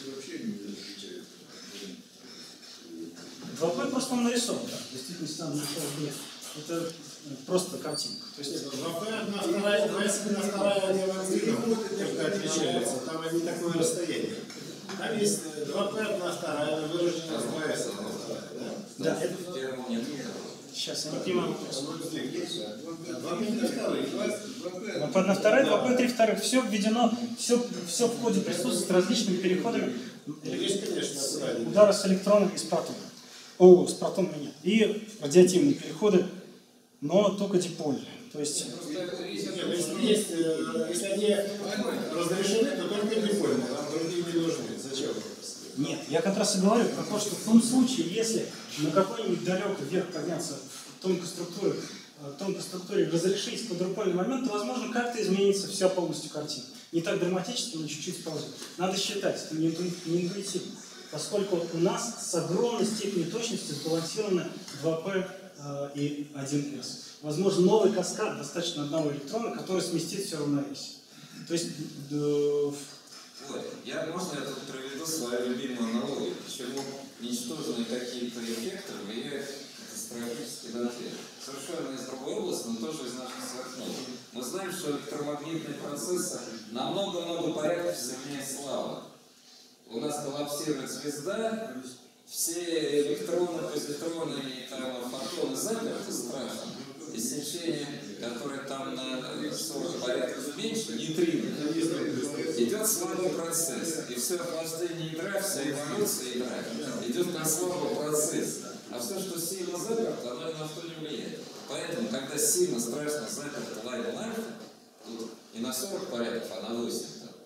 2P просто он нарисован, да. В действительности там ничего нет. Это просто картинка. То есть 2P одна вторая, 2 немного отличается, там они такое расстояние. Там есть 2P одна вторая, она выражена с 2S одна вторая, да? да, это... Сейчас, я не понимаю. 2P одна вторая, 2P 3 вторых. Все введено, все в коде присутствует с различными переходами. Есть, конечно, удары с электронами и с протонами. О, с протонами нет. И радиоактивные переходы, но только дипольные. То есть... Если они разрешены, то только дипольные, а другие не нужны. Зачем? Нет, я как раз и говорю про то, что в том случае, если на какой-нибудь далекий вверх подняться в тонкой структуре разрешить квадрупольный момент, то, возможно, как-то изменится вся полностью картина. Не так драматически, но чуть-чуть сползет. Надо считать, это не интуитивно. Поскольку у нас с огромной степенью точности сбалансированы 2P и 1S. Возможно, новый каскад достаточно одного электрона, который сместит все равновесие. То есть... Можно я тут проведу свою любимую аналогию, почему ничтожные какие-то эффекты влияют катастрофически на ответ. Совершенно из другой области, но тоже из наших сверхновых. Мы знаем, что электромагнитные процессы на много-много порядков сильнее слабых. У нас коллапсирует звезда, все электроны, позитроны и фотоны заперты страшно. Иссечение, которое там на 40 порядков меньше, нейтрино, идет слабый процесс. И все охлаждение ядра, вся эволюция ядра идет на слабый процесс. А все, что сильно заперто, оно ни на что не влияет. Поэтому, когда сильно, страшно заперто лайн альфа, и на 40 порядков, а на 8,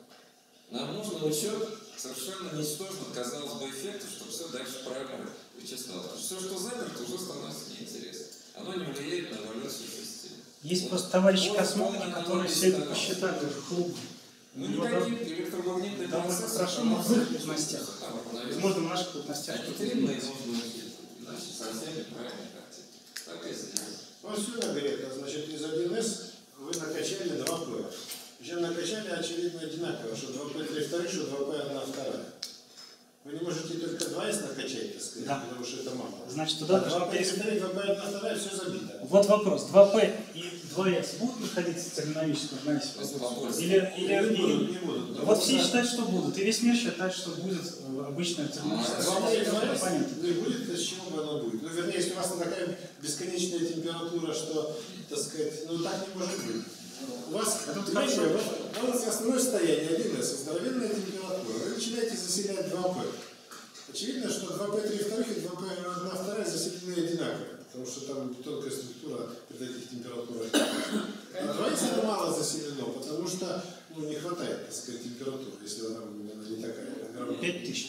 нам нужен учет совершенно ничтожных, казалось бы, эффектов, чтобы все дальше правильно вычислялось. Все, что заперто, уже становится неинтересно. Оно не влияет на эволюцию системы. Есть просто товарищи космологи, которые все это посчитали уже клубом. Ну, никакие электромагнитные процессы... Хорошо, но в их плотностях. Возможно, в наших плотностях. Нейтрино и нужно учить. Иначе совсем неправильная картина. Так и здесь. Вот сюда говорит, значит, из 1С вы накачали 2P. Причем накачали, очевидно, одинаково, что 2P 3 вторых, что 2P 1 вторая. Вы не можете только 2С накачать, так сказать, да. Потому что это мало. Значит, туда должно 2P 3 вторых, 2P 1 вторая, все забито. Вот вопрос. 2P и 2S будут находиться в терминологическом равновесии? Или не будут. Вот все считают, что будут. И весь мир считает, что будет обычная терминологическая компонента. Не будет, то с чего бы оно будет? Ну, вернее, если у вас такая бесконечная температура, что, так сказать, ну так не может быть. У вас, вот основное состояние 1С, здоровенная температура. Вы начинаете заселять 2P. Очевидно, что 2P 3 вторых и 2P 1 вторая заселены одинаково, потому что там тонкая структура при таких температурах. А 2С это мало заселено, потому что не хватает, так сказать, температуры, если она не такая. 5000.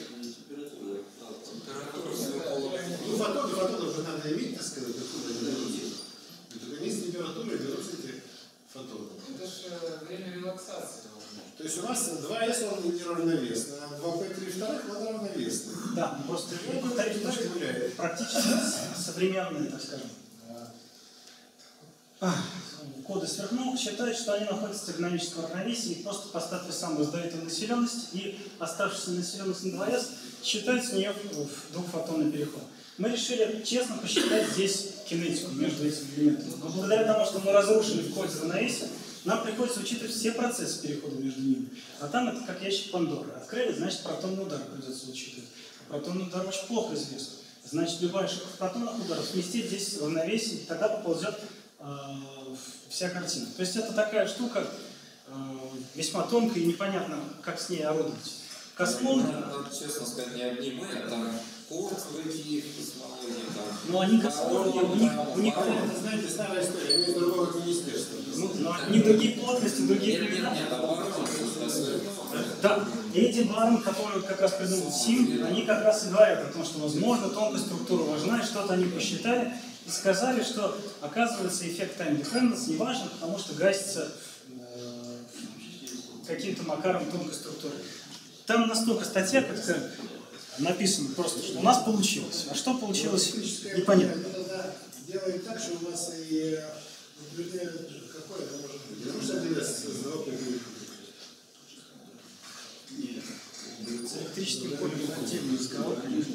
Ну, фотоны уже надо иметь, так сказать, откуда они берутся. Только не с температурой берутся эти фотоны. Это же время релаксации. То есть у вас 2С он неравновесный, а 2P 3 вторых он равновесный. Да, просто практически современные, так скажем, коды сверхновых считают, что они находятся в терминологическом равновесии, и просто поставьте самую сдающую населенность, и оставшаяся населенность на 2С считают с нее в двухфотонный переход. Мы решили честно посчитать здесь кинетику между этими элементами. Но благодаря тому, что мы разрушили в коде равновесия, нам приходится учитывать все процессы перехода между ними. А там это как ящик Пандоры. Открыли, значит, протонный удар придется учитывать. Протонный удар очень плохо известен. Значит, любая ошибка протонных ударов сместит здесь равновесие, и тогда поползет вся картина. То есть это такая штука весьма тонкая и непонятно, как с ней орудовать. Космологи... Надо честно сказать, не одни мы, а там космологи, космологи, там... Но они космологи, у них... Это, знаете, старая история, они из другого министерства. Но они другие плотности, другие... Нет, Да, и эти барон, которые как раз придумал СИМ, они как раз и говорят о том, что, возможно, тонкая структура важна, и что-то они посчитали, и сказали, что, оказывается, эффект time dependence не важен, потому что гасится каким-то макаром тонкой структуры. Там настолько статья, как сказать, написано просто, что у нас получилось. А что получилось, непонятно. Мы тогда делаем так, что у нас и какое это может быть? Потому что один раз здоровый будет. С электрическим полем отдельный разговор, конечно.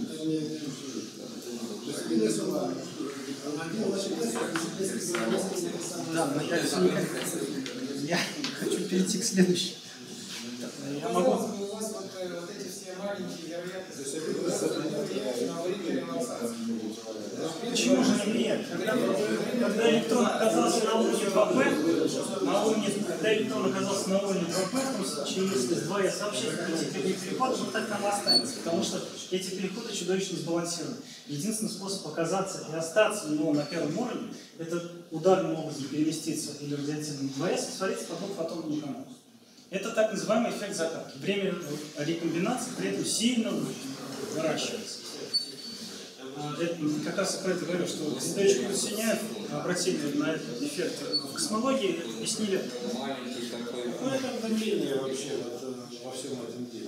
Да, но я хочу перейти к следующему. Я могу... У вас вот эти все маленькие вероятности влияют на время релаксации. Почему же не влияет? Когда электрон оказался на уровне 2P, когда электрон оказался на уровне 2P, в том случае, если с 2S вообще запретить любые переходы, он так там и останется, потому что эти переходы чудовищно сбалансированы. Единственный способ оказаться и остаться у него на первом уровне, это ударным образом переместиться или радиативным 2S и свариться по двухфотонному каналу. Это так называемый эффект закатки. Время рекомбинации при этом сильно выращивается. Как раз про это говорю, что Сидорович и Синяев обратили на этот эффект в космологии, объяснили. Ну, это мнение вообще во всем этом деле.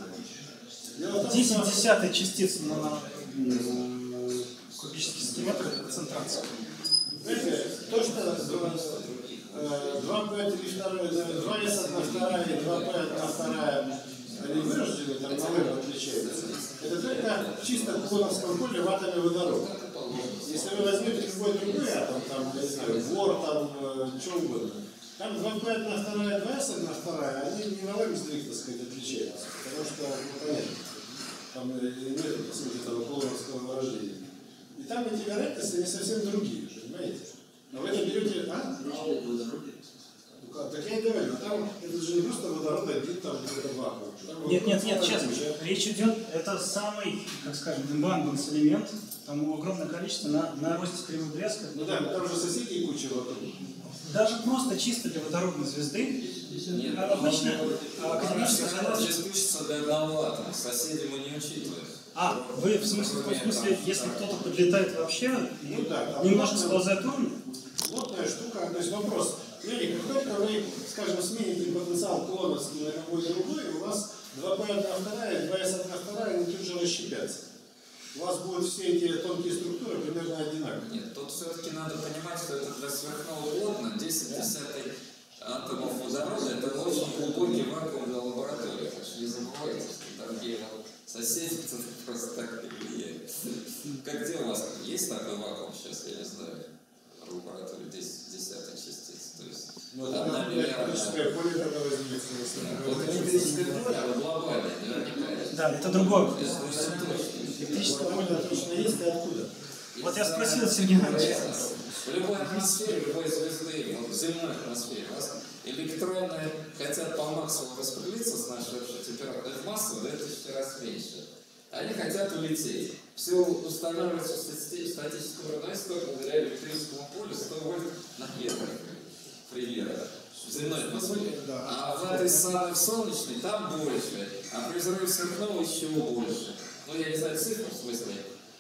10 десятых частиц на кубический сантиметр — это концентрация. Знаете, то, что 2P, 2S одна вторая и 2P одна вторая, они вырождены, там на выбор отличаются. Это только чисто в кулоновском поле в атоме водорода. Если вы возьмете любой другой атом, там, я не знаю, вор, там, что угодно, там 2P одна вторая, 2S одна вторая, они не на из них, так сказать, отличаются. Потому что, ну, понятно, там нет, так сказать, этого кулоновского вырождения. И там эти вероятности, они совсем другие, понимаете? Но вы это берете, а? Так я и говорю, там это же не просто водород один, там где-то вакуум. Нет, сейчас речь идет, это самый, как скажем, имбаланс элемент, там его огромное количество на росте кривого блеска. Ну да, но там же соседи куча вокруг. Даже просто чисто для водородной звезды, обычно академическая задача. Сейчас пишется для одного атома, соседей мы не учитываем. А, вы в смысле, если кто-то подлетает вообще, Ну да, немножко сползает уровень? плотная штука, то есть вопрос. Смотрите, как только вы, скажем, смените потенциал кулоновский на какой другой, у вас 2P одна вторая, 2S одна вторая, они тут же расщепятся. У вас будут все эти тонкие структуры примерно одинаковые. Нет, тут все-таки надо понимать, что это для сверхнового 10 десятых атомов водорода, это очень глубокий вакуум для лаборатории. Так что не забывайте, что такие соседи просто так не влияют. Как где у вас? Есть такой вакуум сейчас, я не знаю, в лаборатории 10 десятых частиц? То есть одна миллиардная. Поле тогда возьмется. Это не электрическое поле, а глобальное, наверняка. Да, это другое. Электрическое поле точно есть, и откуда? Вот я спросил Сергея Ивановича. В любой атмосфере, любой звезды, вот в земной атмосфере, у нас электроны хотят по максимуму распределиться с нашей температурой в массу до 1000 раз меньше. Они хотят улететь. Все устанавливается в статическом равновесии только благодаря электрическому полю 100 вольт на метр, примерно, в земной атмосфере. А в этой самой солнечной там больше, а при взрыве сверхновой еще больше. Ну, я не знаю цифру, в смысле,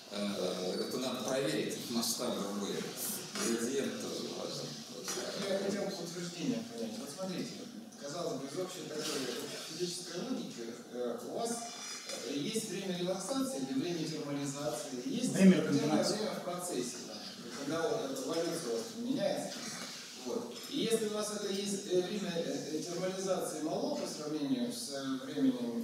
это надо проверить, масштаб другой. Градиент тоже важен. Я хотел подтверждение понять. Вот смотрите, казалось бы, из общей такой физической логики у вас есть время релаксации или время термализации, есть время время в процессе, когда эволюция у вас меняется. Вот. И если у вас это есть время термализации мало по сравнению с временем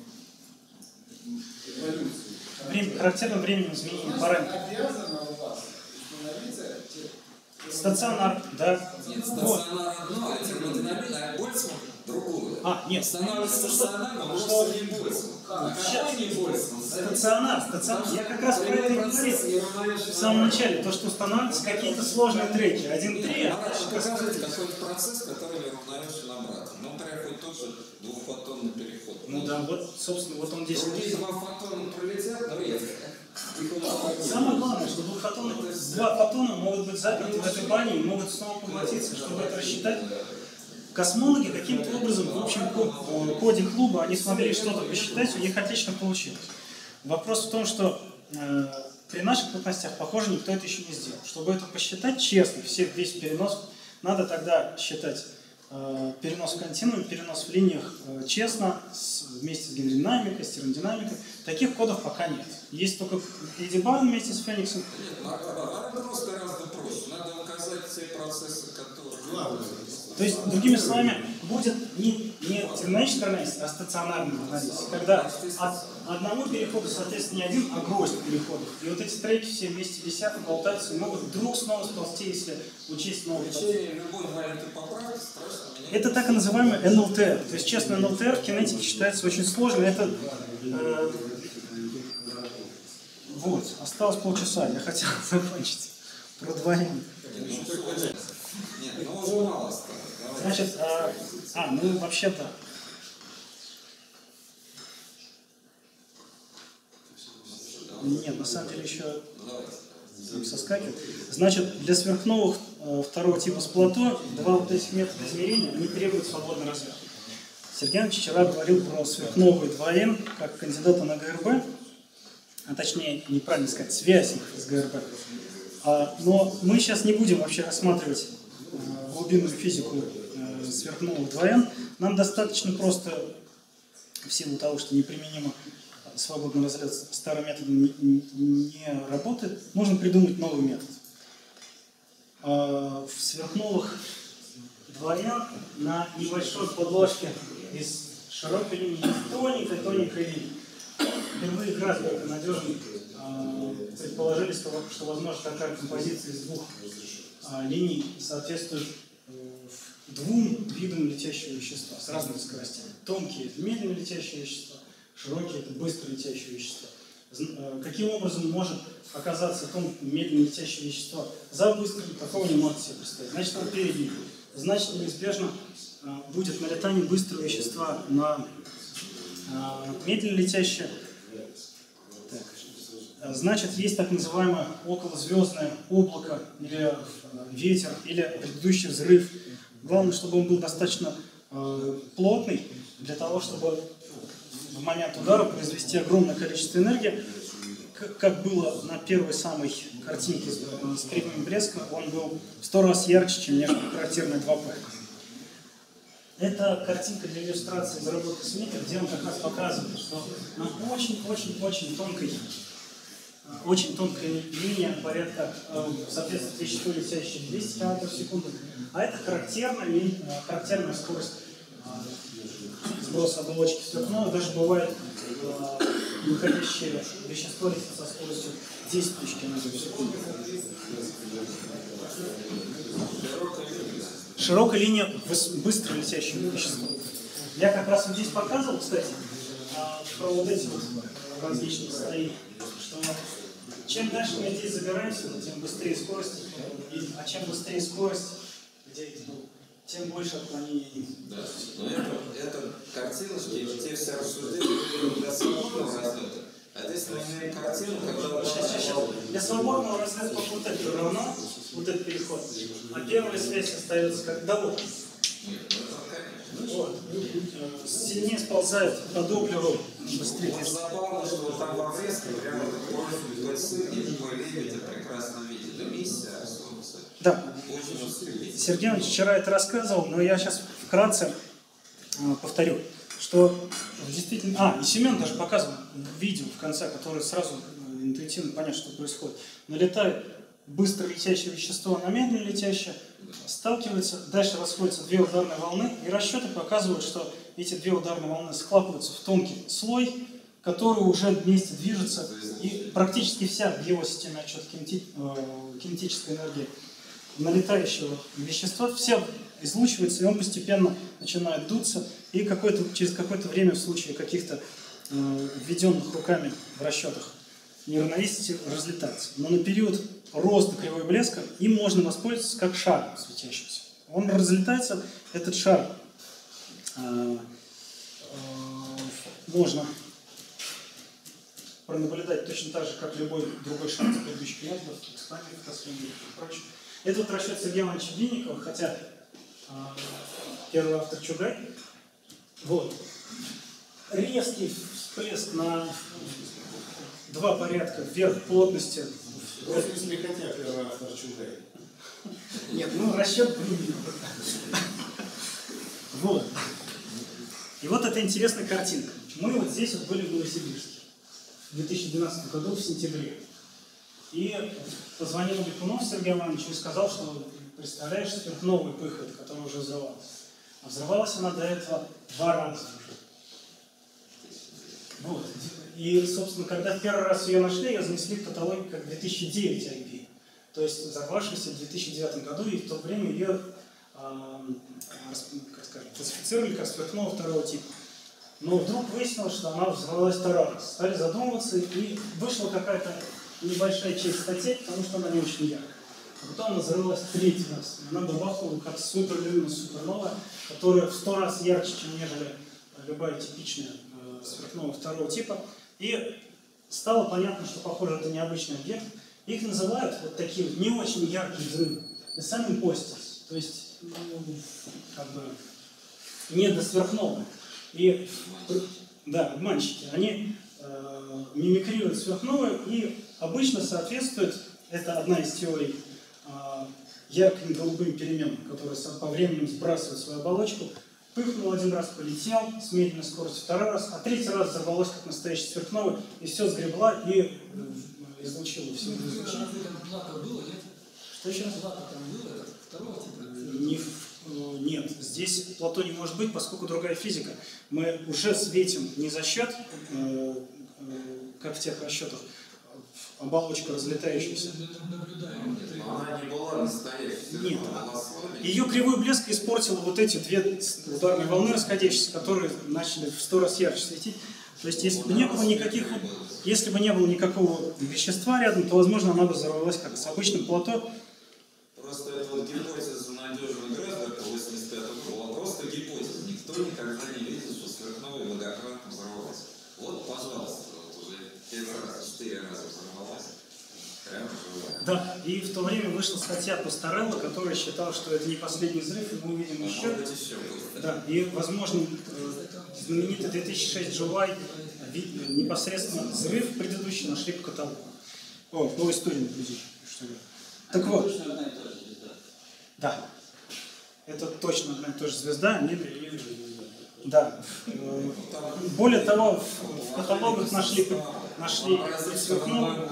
эволюции, Характерным временем изменения параметров. обязано у вас становиться Стационар, да. Нет, Вот. стационар одно, а термодинамика, а Больцман другое. Нет. Становится стационаром, а просто не Больцман. Какой не Больцман? Стационар. Я как раз про это и говорил в самом начале. То, что устанавливаются какие-то сложные треки. 1-3. Покажите какой-то процесс, который равновешен обратно. Ну, например, хоть тот же двухфотонный переход. Ну да, вот, собственно, вот он здесь. Другие два фотона пролетят, но редко. Самое главное, что два фотона могут быть заперты в этой бане и могут снова поглотиться. Чтобы это рассчитать, космологи каким-то образом в общем коде клуба они смогли что-то посчитать, у них отлично получилось. Вопрос в том, что при наших мощностях, похоже, никто это еще не сделал. Чтобы это посчитать честно, весь перенос, надо тогда считать перенос в континууме, перенос в линиях честно, вместе с гидродинамикой, с термодинамикой. Таких кодов пока нет. Есть только Эдди Барн вместе с Фениксом. Нет, просто гораздо проще. Надо указать те процессы, которые... То есть, другими словами, будет не термодинамический анализ, а стационарный анализ. Когда от одного перехода, соответственно, не один, а гроздь переходов. И вот эти треки все вместе висят, болтаются и могут вдруг снова сползти, если учесть новый подход. Любой маленькой поправки страшно. Это так и называемый НЛТР. То есть, честно, НЛТР в кинетике считается очень сложным. Это вот, осталось полчаса. Я хотел закончить про двоение. Нет, ну уже мало осталось. Значит, ну вообще-то. Нет, на самом деле еще соскакивает. Значит, для сверхновых второго типа с плато два вот этих метода измерения, они требуют свободной развязки. Сергей Иванович вчера говорил про сверхновые 2Н как кандидата на ГРБ, а точнее, неправильно сказать, связь с ГРБ. Но мы сейчас не будем вообще рассматривать глубинную физику сверхновых 2Н. Нам достаточно просто, в силу того, что неприменимо свободный разряд старым методом не работает, нужно придумать новый метод. В сверхновых 2Н на небольшой подложке из широкой линии и тоненькой линии впервые Грасберг и надежный предположили, что возможно такая композиция из двух линий соответствует двум видам летящего вещества с разными скоростями. Тонкие – это медленно летящие вещества, широкие – это быстро летящие вещества. Каким образом может оказаться медленно летящее вещество за быстрым, такого не можете себе представить. Значит, он перед ним. Значит, неизбежно будет налетание быстрого вещества на медленно летящее. Значит, есть так называемое околозвездное облако, или ветер, или предыдущий взрыв. Главное, чтобы он был достаточно плотный, для того, чтобы в момент удара произвести огромное количество энергии. Как было на первой самой картинке с кривым блеском, он был в 100 раз ярче, чем характерный 2P. Это картинка для иллюстрации заработки Смита, где он как раз показывает, что на очень-очень-очень тонкая линия, порядка, соответственно, вещество летящее 200 км в секунду, а это характерная скорость сброса оболочки сверхновой. Даже бывает выходящее вещество летит со скоростью 10 тысяч км в секунду. Широкая линия быстро летящего вещества. Я как раз вот здесь показывал, кстати, про вот эти вот различные состояния, что чем дальше мы здесь забираемся, тем быстрее скорость, а чем быстрее скорость, тем больше отклонений. Да, но это картиночки, те все рассуждения для свободного разлета. А здесь мы имеем картину, когда... Сейчас. Для свободного разлета вот это равно, вот этот переход, а первая связь остается как довод. Нет, это конечно. Вот. Сильнее сползает по Доплеру быстрее. Вот забавно, что там во врезке прямо такой ПЦ и такой лебедь прекрасно видит. Да миссия, солнце. Да. Очень усилительно. Сергей Иванович вчера это рассказывал, но я сейчас вкратце повторю, что действительно... и Семен даже показывал видео в конце, которое сразу интуитивно понятно, что происходит. Налетает быстро летящее вещество на медленно летящее, сталкивается, дальше расходятся две ударные волны, и расчеты показывают, что эти две ударные волны схлапываются в тонкий слой, который уже вместе движется, и практически вся в его системе отчета кинетической энергии налетающего вещества, все излучивается, и он постепенно начинает дуться, и через какое-то время в случае каких-то введенных руками в расчетах неравновесий разлетается. Но на период роста кривой блеска им можно воспользоваться как шаром светящимся. Он разлетается, этот шар можно пронаблюдать точно так же, как любой другой шар из предыдущих методов, экспандии, фотосферы и прочее. Это вот расчет Сергея Ивановича Винникова, хотя первый автор Чугай. Вот. Резкий всплеск на 2 порядка вверх плотности. В смысле, хотя первый автор Чугай. Нет, ну расчет вот. И вот эта интересная картинка. Мы вот здесь вот были в Новосибирске в 2012 году в сентябре. И позвонил Липунов Сергей Иванович и сказал, что, представляешь, сверхновая пыхает, которая уже взрывалась. А взрывалась она до этого 2 раза уже. Вот. И, собственно, когда в первый раз ее нашли, ее занесли в каталог как 2009 IP. То есть взорвавшийся в 2009 году, и в то время ее классифицировали как сверхновую 2-го типа. Но вдруг выяснилось, что она взорвалась 2 раз. Стали задумываться, и вышла какая-то небольшая часть статей, потому что она не очень яркая. А потом она взорвалась 3-й раз. Она бабахнула как суперновая, которая в 100 раз ярче, чем нежели любая типичная сверхновая 2-го типа. И стало понятно, что, похоже, это необычный объект. Их называют вот такие не очень яркие взрывы. Сами постers. То есть, как бы, не до сверхновой. И, да, обманщики, они мимикрируют сверхновую и обычно соответствует, это одна из теорий, ярким голубым переменам, которые по времени сбрасывают свою оболочку. Пыхнул 1 раз, полетел с медленной скоростью 2 раз, а 3-й раз взорвалось как настоящий сверхновый, и все сгребла и излучила все. Что еще раз? Нет, здесь плато не может быть, поскольку другая физика. Мы уже светим не за счет, как в тех расчетах, оболочка разлетающаяся. Она не была настоящей. Нет. Ее кривой блеск испортил вот эти 2 ударные волны расходящиеся, которые начали в 100 раз ярче светить. То есть, если бы не было никакого вещества рядом, то, возможно, она бы взорвалась как с обычным плато. Просто это вот гипотеза надежного Грасберга 85 была просто гипотеза. Никто никогда не видел, что сверхновая многократно взорвалась. Вот, пожалуйста, вот уже 4 раза взорвалась. Прямо живая. Да, и в то время вышла статья Пасторелло, которая считала, что это не последний взрыв, и мы увидим еще. Может быть, еще будет. Да, и, возможно, знаменитый 2006 July непосредственно взрыв предыдущий нашли по каталогу. По истории наблюдений. Так вот. Точно одна и та же звезда. Да. Это точно одна и та же звезда. Да. Более того, в каталогах нашли сверхновую.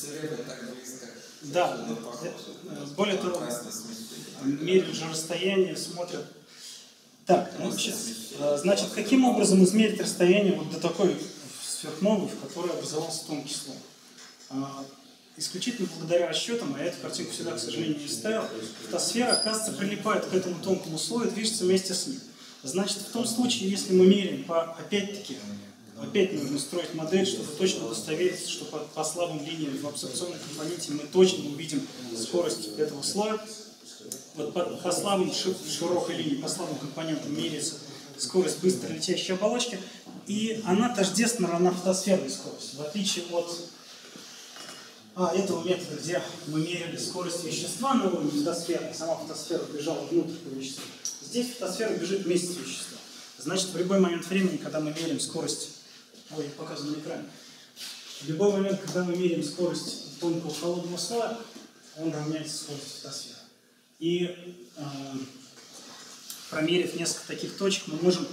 Да. Более того, меряют же расстояние, смотрят. Так, значит, каким образом измерить расстояние вот до такой сверхновой, в которой образовался тонкий слой? Исключительно благодаря расчетам, а я эту картинку всегда, к сожалению, не ставил, фотосфера, оказывается, прилипает к этому тонкому слою и движется вместе с ним. Значит, в том случае, если мы меряем опять нужно строить модель, чтобы точно удостовериться, что по слабым линиям в абсорбционной компоненте мы точно увидим скорость этого слоя. Вот по слабым широкой линии, по слабым компонентам меряется скорость быстро летящей оболочки, и она тождественно равна фотосферной скорости, в отличие от этого метода, где мы меряли скорость вещества на уровне фотосферы, сама фотосфера бежала внутрь по веществу. Здесь фотосфера бежит вместе с веществом. Значит, в любой момент времени, когда мы меряем скорость, показано на экране, в любой момент, когда мы меряем скорость тонкого холодного слоя, он равняется скорости фотосферы. И промерив несколько таких точек, мы можем,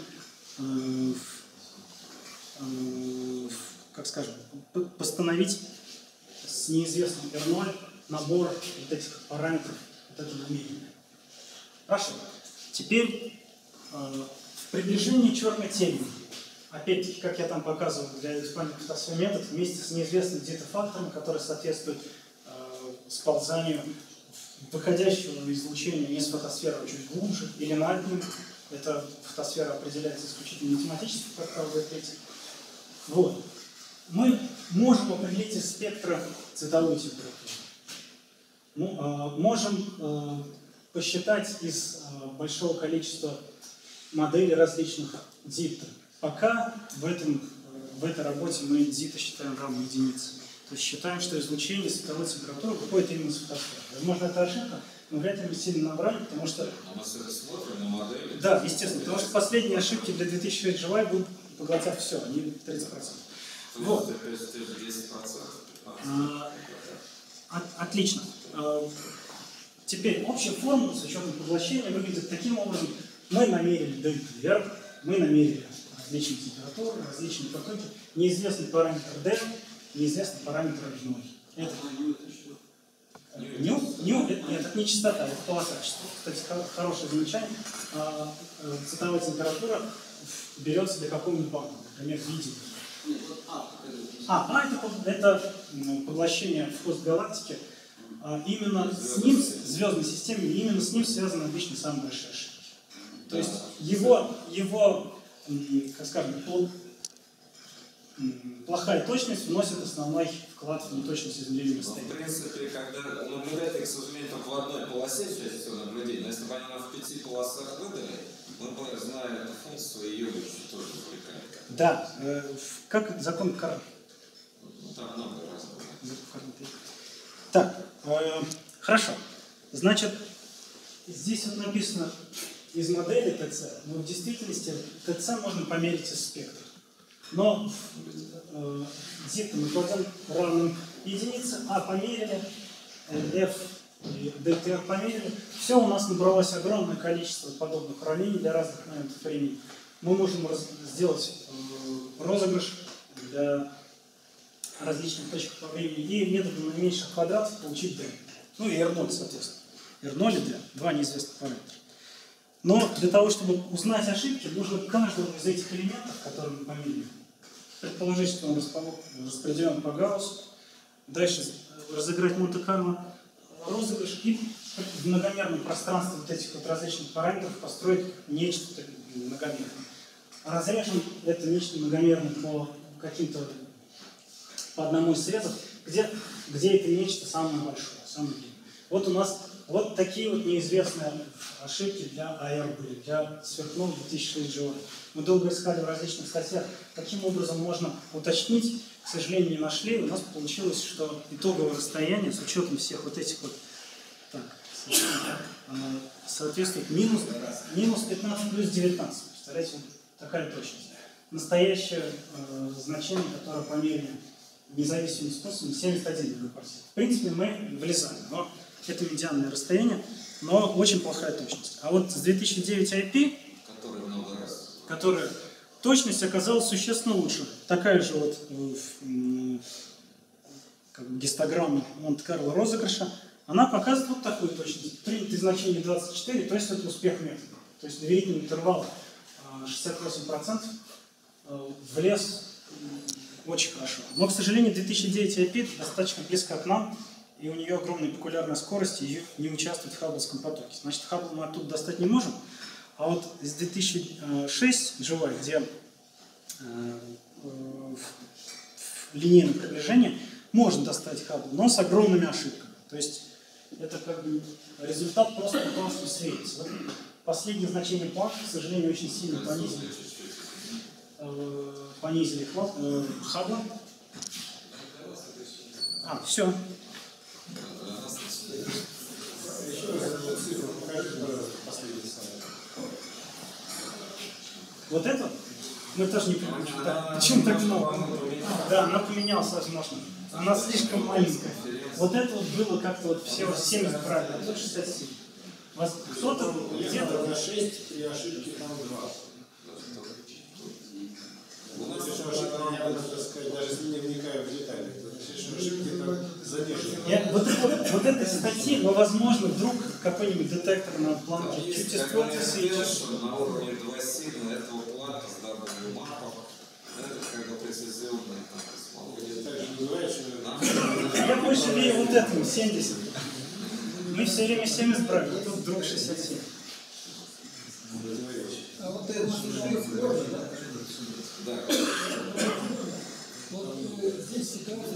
как скажем, постановить с неизвестным R0 набор вот этих параметров, вот этого намерения. Хорошо. Теперь в приближении черной тени, опять-таки, как я там показывал для использования фотосферы метод, вместе с неизвестным где-то фактором, который соответствует сползанию выходящего излучения не с фотосферы, а чуть глубже или над ним. Эта фотосфера определяется исключительно математически, как правило, третий. Вот. Мы можем определить из спектра цветовую температуру. Можем посчитать из большого количества моделей различных диптов. Пока в этой работе мы диты считаем равной единице. То есть считаем, что излучение световой температуры выходит именно с фотосферы. Возможно, это ошибка, но вряд ли мы сильно набрали, потому что... Мы смотрим на модели. Да, естественно, потому что последние ошибки для 2006 живая будут поглотят все, они 30%. Вот. 10%. Отлично. Теперь общая формула с учетом поглощения выглядит таким образом. Мы намерили дельту R, мы намерили различные температуры, различные потоки, неизвестный параметр D, неизвестный параметр ноль. Это ню, это не частота, это полоса. Кстати, хорошее замечание. Цветовая температура берется для какого-нибудь банка, например, видео. Это поглощение в хвост галактики. Именно с ним, звездной системе, именно с ним связаны обычно самые большие ошибки. То есть его, как скажем, плохая точность вносит основной вклад в неточность измерения расстояния. В принципе, когда наблюдатели, к сожалению, только в одной полосе чаще всего наблюдения, но если бы они нам в 5 полосах выдали, мы бы, зная эту функцию, ее еще тоже извлекали. Да, как закон Карла. Там много разных. Так, хорошо. Значит, здесь вот написано из модели ТЦ, но в действительности ТЦ можно померить из спектра. Но дикты мы кладем равным единице, А померили, F и ДТР померили. Все, у нас набралось огромное количество подобных уравнений для разных моментов времени. Мы можем сделать розыгрыш для различных точек по времени и методом наименьших квадратов получить D. Ну и R0, соответственно. R0 и D, два неизвестных параметра. Но для того, чтобы узнать ошибки, нужно каждому из этих элементов, которые мы померили, предположить, что он распределен по Гауссу, дальше разыграть Монте-Карло розыгрыш и в многомерном пространстве вот этих вот различных параметров построить нечто многомерное. Разрежем это нечто многомерное по одному из срезов, где это нечто самое большое, самое длинное. Вот у нас вот такие вот неизвестные ошибки для АР были, для сверхновых 2006 живой. Мы долго искали в различных статьях, каким образом можно уточнить, к сожалению, не нашли. У нас получилось, что итоговое расстояние с учетом всех вот этих вот соответствует минус 15 плюс 19. Представляете, вот такая точность. Настоящее значение, которое померено независимым способом, 71 мегапарсек. В принципе, мы влезаем, но это медианное расстояние, но очень плохая точность. А вот с 2009 IP, которая точность оказалась существенно лучше. Такая же вот как бы гистограмма Монте-Карло розыгрыша, она показывает вот такую точность. Принятое значение 24, то есть это успех метода. То есть доверительный интервал 68% влез очень хорошо. Но, к сожалению, 2009 IP достаточно близко к нам, и у нее огромная популярная скорость, и ее не участвует в хабблском потоке. Значит, Хаббл мы оттуда достать не можем. А вот из 2006 живая, где в линейном приближении можно достать Хаббл, но с огромными ошибками. То есть это как бы результат просто потому, что светится. Вот последнее значение Планка, к сожалению, очень сильно понизили Хаббл. Все. Вот это мы тоже не понимаем, почему так много. Да, она поменялась, возможно. Она слишком маленькая. Вот это вот было как-то вот все 70 правильно, а тут 67. Кто-то где-то на 6 и ошибки там 2. У нас даже не вникаю в детали. Ошибки там занижены. Вот этой статьи, но возможно вдруг какой-нибудь детектор на планке чуть испортился. На уровне 2 сигма этого планка с W мапом, это когда прецизионная Так же называешь, я больше верю вот этому, 70. Мы все время 70 брали, а тут вдруг 67. А вот это сложно, да? Да. Вот здесь ситуация,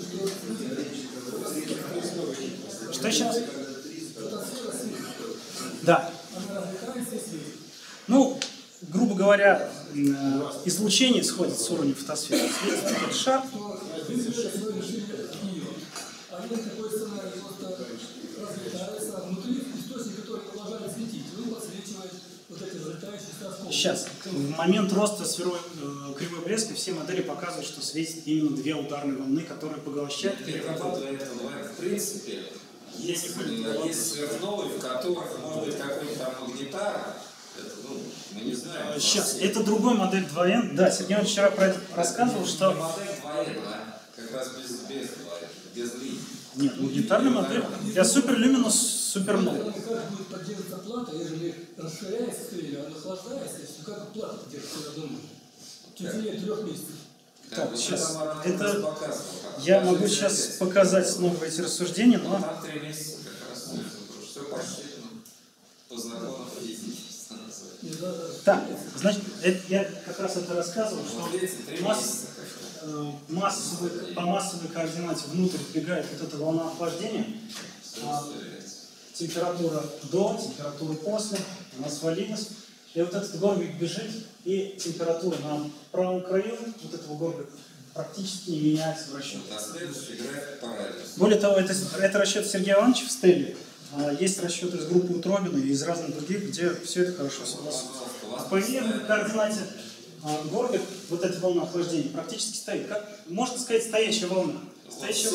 что Что сейчас? фотосфера светит. Да. Она разлетается и светит. Ну, грубо говоря, излучение сходит с уровня фотосферы. Светит этот шар. Что вызовет свое решение от нее. А нет такой сценарий, просто разлетается, а внутри источник, который продолжает светить, он подсвечивает вот эти разлетающиеся осколки. Сейчас, в момент роста кривой блеска все модели показывают, что светит именно две ударные волны, которые поглощают. В принципе, есть сверхновые, в которых может быть какой-то там магнитар. Это, ну, мы не знаем. Сейчас, это другой модель 2N. Да, Сергей Иванович вчера про это рассказывал, что... Модель 2N, да? Как раз без линий. Нет, магнитарная модель для суперлюминус супернова. Как будет поддерживаться плата, ежели расширяется стрель, она охлаждается, как плата держится, я думаю. В течение 3 месяцев. Так, вот сейчас, там это... показывал, Я могу сейчас показать снова эти рассуждения, но... Там 3 месяца как раз все посчитано по закону физики. Так, значит, я как раз это рассказывал, Вот что видите, 3 месяца. по массовой координате внутрь вбегает вот эта волна охлаждения, температура до, температура после, она свалилась, и вот этот горбик бежит, и температура на правом краю вот этого горбика практически не меняется в расчете. А следующий график по радиусу. Более того, это расчет Сергея Ивановича в стеле. Есть расчеты из группы Утробина и из разных других, где все это хорошо согласуется. По верной координате горбик, вот эта волна охлаждения, практически стоит. Как можно сказать, стоящая волна. Стоящая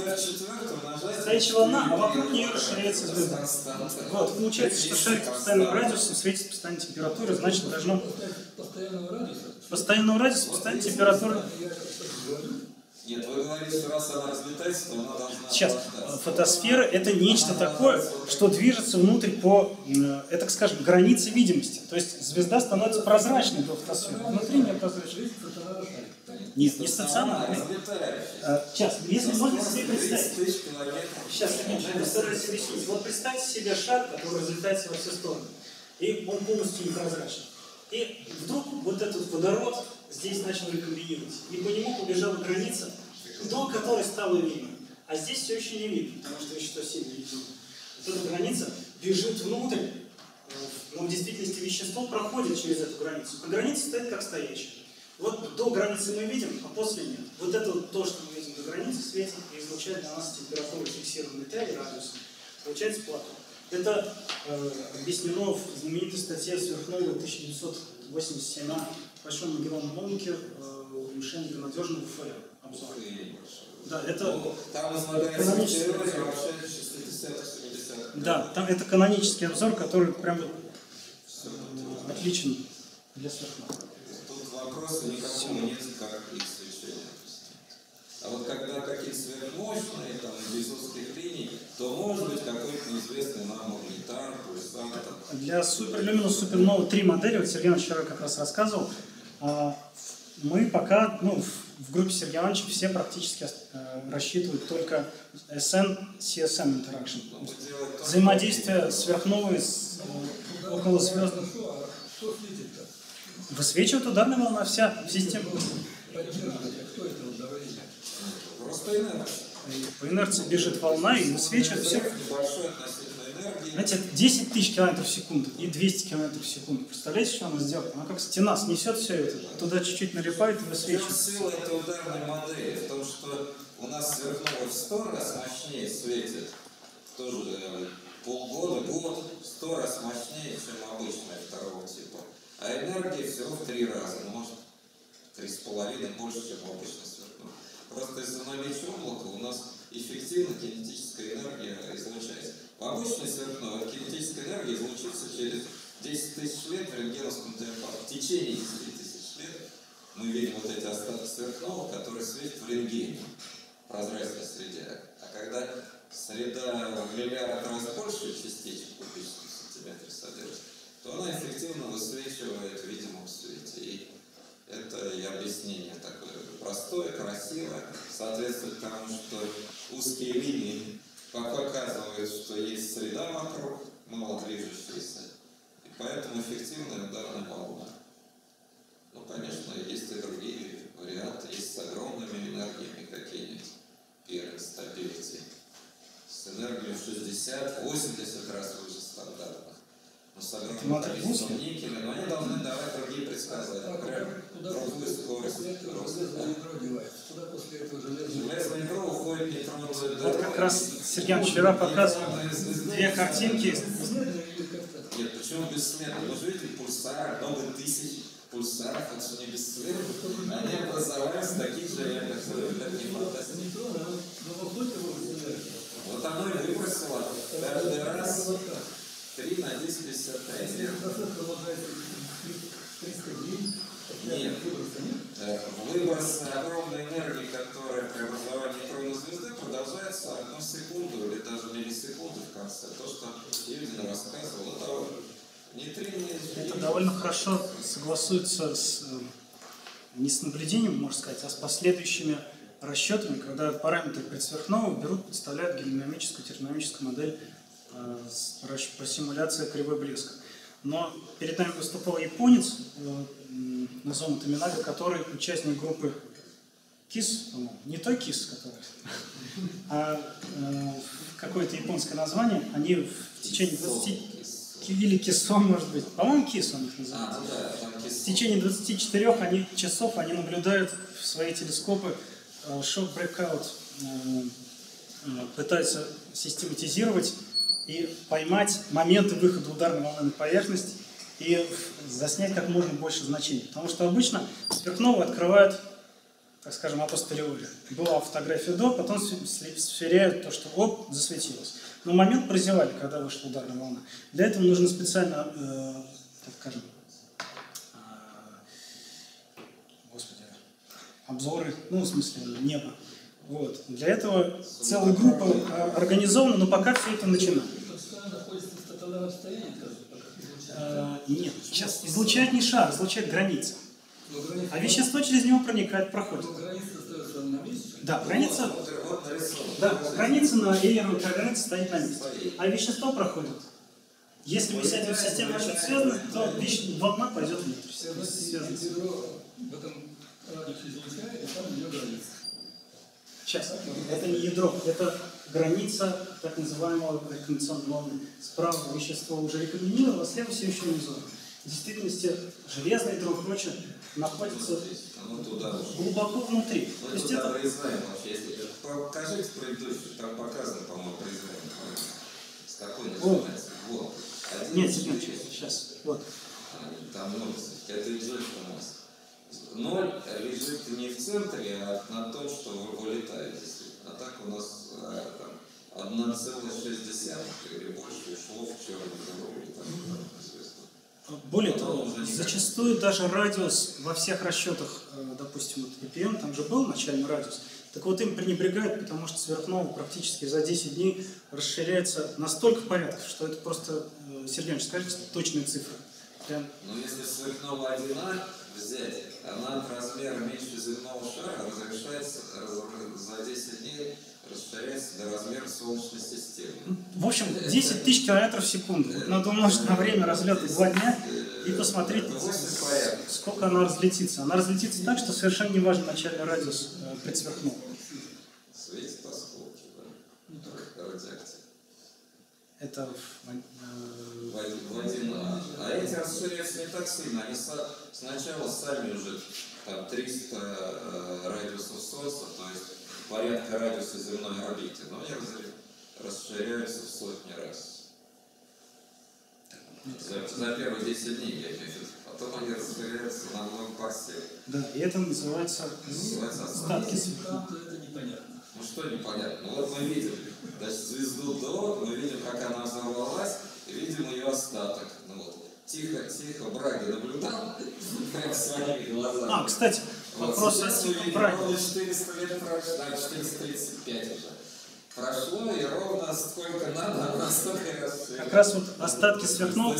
волна, а вокруг нее расширяется звезда. Вот, получается, что шарик постоянным радиусом светит постоянной температурой, значит, должно... Постоянного радиуса, постоянной температуры. Нет, вы говорите, что раз она разлетается, то она должна... Сейчас, фотосфера — это нечто такое, что движется внутрь по, это, так скажем, границе видимости. То есть звезда становится прозрачной до фотосферы. Внутри не прозрачной. Нет, не стационарный. Сейчас, если можно себе представить. Сейчас, я постараюсь объяснить. Вот представьте себе шар, который разлетается во все стороны. И он полностью непрозрачный. И вдруг вот этот водород здесь начал рекомбинировать. И по нему побежала граница, до которой стало видно. А здесь все еще не видно, потому что вещество сильно видно. Вот эта граница бежит внутрь, но в действительности вещество проходит через эту границу. А граница стоит как стоящая. Вот до границы мы видим, а после нет. Вот это вот то, что мы видим до границы, светит и излучает для нас температуру фиксированной Т и радиусом. Получается плато. Это объяснено в знаменитой статье Сверхновой 1987 Большом Магеллановом облаке уменьшение надежного ФР. Обзор. Да, это канонический обзор. Да, там это канонический обзор, который прям отличен для сверхновой. Тут вопроса никакого нет, как их свечения. А вот когда какие-то сверхмощные, там, безусских линий, то может быть какой-то неизвестный нам магнитар, пульсатор. Для суперлюминус супернова 3 модели, вот Сергей Иванович вчера как раз рассказывал, мы пока, ну, в группе Сергея Ивановича все практически рассчитывают только SN-CSM interaction. Взаимодействие сверхновой с околозвездным. Высвечивает ударная волна вся система. Просто инерция. По инерции бежит волна и высвечивает все. Небольшой относительно энергии. Знаете, 10 тысяч километров в секунду и 200 километров в секунду. Представляете, что она сделает? Она как стена снесет все это, туда чуть-чуть налипает и высвечивает. Сила этой ударной модели в том, что у нас сверхновая в 100 раз мощнее светит, тоже полгода, год, 100 раз мощнее, чем обычная второго типа. А энергия всего в 3 раза, ну, может 3,5 больше, чем обычная сверхновая. Просто из-за наличия облака у нас эффективно кинетическая энергия излучается. В обычной сверхновой кинетическая энергия излучится через 10 тысяч лет в рентгеновском диапазоне. В течение 10 тысяч лет мы видим вот эти остатки сверхновых, которые светят в рентгене, в прозрачной среде. А когда среда в миллиард раз больше частичек в кубическом сантиметре содержит, то она эффективно высвечивает в видимом свете. И это и объяснение такое простое, красивое, соответствует тому, что узкие линии показывает, что есть среда вокруг, мало движущаяся, и поэтому эффективная ударная волна. Ну, конечно, есть и другие варианты, есть с огромными энергиями какие-нибудь, первые стабилити, с энергией в 60-80 раз выше стандартных. Но с огромным количеством никеля, но они должны давать другие предсказания, например, другую скорость роста. Куда после этого железное Железное ядро уходит нейтронное ядро. Вот как раз Сергей Иванович вчера показывал две картинки. Нет, почему бессмертно? Вы же видите пульсары, много тысяч пульсаров, это же не бессмертно. Они образовались в таких же реальных взрывах, не фантастики. Вот оно и выбросило каждый раз 3 на 1053. Нет. Выброс огромной энергии, которая при образовании нейтронной звезды продолжается 1 секунду или даже миллисекунду в конце. То, что Юдин рассказывал, это нейтрино. Это довольно хорошо согласуется не с наблюдением, можно сказать, а с последующими расчетами, когда параметры предсверхновых берут, представляют гелиодинамическую термодинамическую модель по симуляции кривой блеска. Но перед нами выступал японец, Нозому Томинага, который участник группы КИС, не той КИС, который, а какое-то японское название. Они в течение 20 или КИСОН, может быть, по-моему, КИС он их называет. В течение 24 часов они наблюдают в свои телескопы шок-брейкаут, пытаются систематизировать и поймать моменты выхода ударной волны на поверхность и заснять как можно больше значений. Потому что обычно сверхновые открывают, так скажем, апостериори. Была фотография до, потом сверяют то, что оп, засветилось. Но момент прозевали, когда вышла ударная волна. Для этого нужно специально, так скажем, обзоры, ну, в смысле, неба. Вот. Для этого целая группа организована, но пока все это начинает. Нет, сейчас излучает не шар, излучает граница. А вещество через него проникает, проходит. Да, граница, на эйеровой границе стоит на месте. А вещество проходит. Если мы с этим системой очень связаны, то волна пойдет внутрь. Сейчас, это не ядро, это граница так называемого рекомбинационной волны. Справа вещество уже рекомбинировано, слева все еще не изолировано. В действительности железное ядро и прочее находится глубоко внутри. То есть это производим вообще, если покажите предыдущий, там показано, по-моему, производим. С какой начинается? Вот. Нет, сейчас. Вот. Там 0, это лежит у нас. 0 лежит не в центре, а на том, что вы вылетаете. А так у нас 1,6 или больше ушло в черную дыру. Более того, зачастую даже радиус во всех расчетах, допустим, вот EPM, там же был начальный радиус, так вот им пренебрегают, потому что сверхновая практически за 10 дней расширяется на столько порядков, что это просто, Сергей Ильич, скажите точные цифры. Прям. Но если сверхновая 1А взять, она от размера меньше земного шара разрешается за 10 дней, расширяется до размера Солнечной системы. В общем, 10 тысяч километров в секунду. Вот надо умножить на время разлета 2 дня и посмотреть, сколько она разлетится. Она разлетится так, что совершенно не важен начальный радиус предсверхнового. Светит осколки, да? Радиоактив. Это в 1А. А эти расширяются не так сильно. Они сначала сами уже там 300 радиусов Солнца, то есть порядка радиуса земной орбиты, но они расширяются в сотни раз. За первые 10 дней, я имею в виду. Потом они расширяются на много парсек. Да, и это называется остатки сверхновых. Ну что непонятно? Ну вот мы видим, значит, звезду до, мы видим, как она взорвалась, и видим ее остаток. Ну вот. Тихо, Браги наблюдал прямо своими глазами. Кстати, вопрос о Браге. 400 лет прошло, да, 435 уже. Прошло, и ровно сколько надо, она столько раз. Как раз вот остатки сверхновых,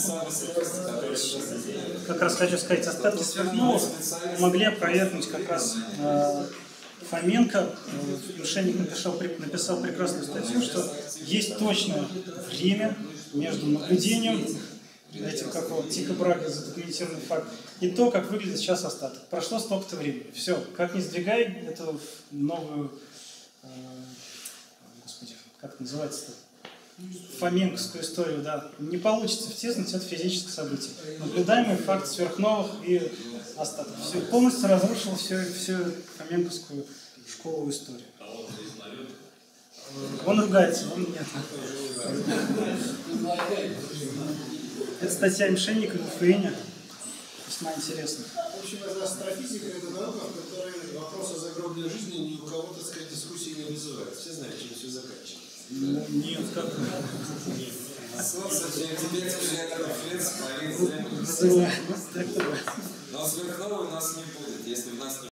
как раз хочу сказать, остатки сверхновых могли опровергнуть как раз Фоменко, Мошенник написал прекрасную статью, что есть точное время между наблюдением этих, как вот, Тихо Брага, задокументированный факт, и то, как выглядит сейчас остаток. Прошло столько-то времени. Все, как не сдвигай эту новую, господи, как это называется-то? Фоменковскую историю, да, не получится втиснуть это физическое событие. Наблюдаемый факт сверхновых и остатков. Все, полностью разрушил всю фоменковскую школу истории. Он ругается, он нет. Это статья Мошенника в ФН. Весьма интересно. В общем, астрофизика – это наука, в которой вопрос о загробной жизни ни у кого, так сказать, дискуссии не вызывает. Все знают, чем все заканчивается. Нет, как Солнце теперь рефлекс, вызывает. но сверхновой у нас не будет, если у нас не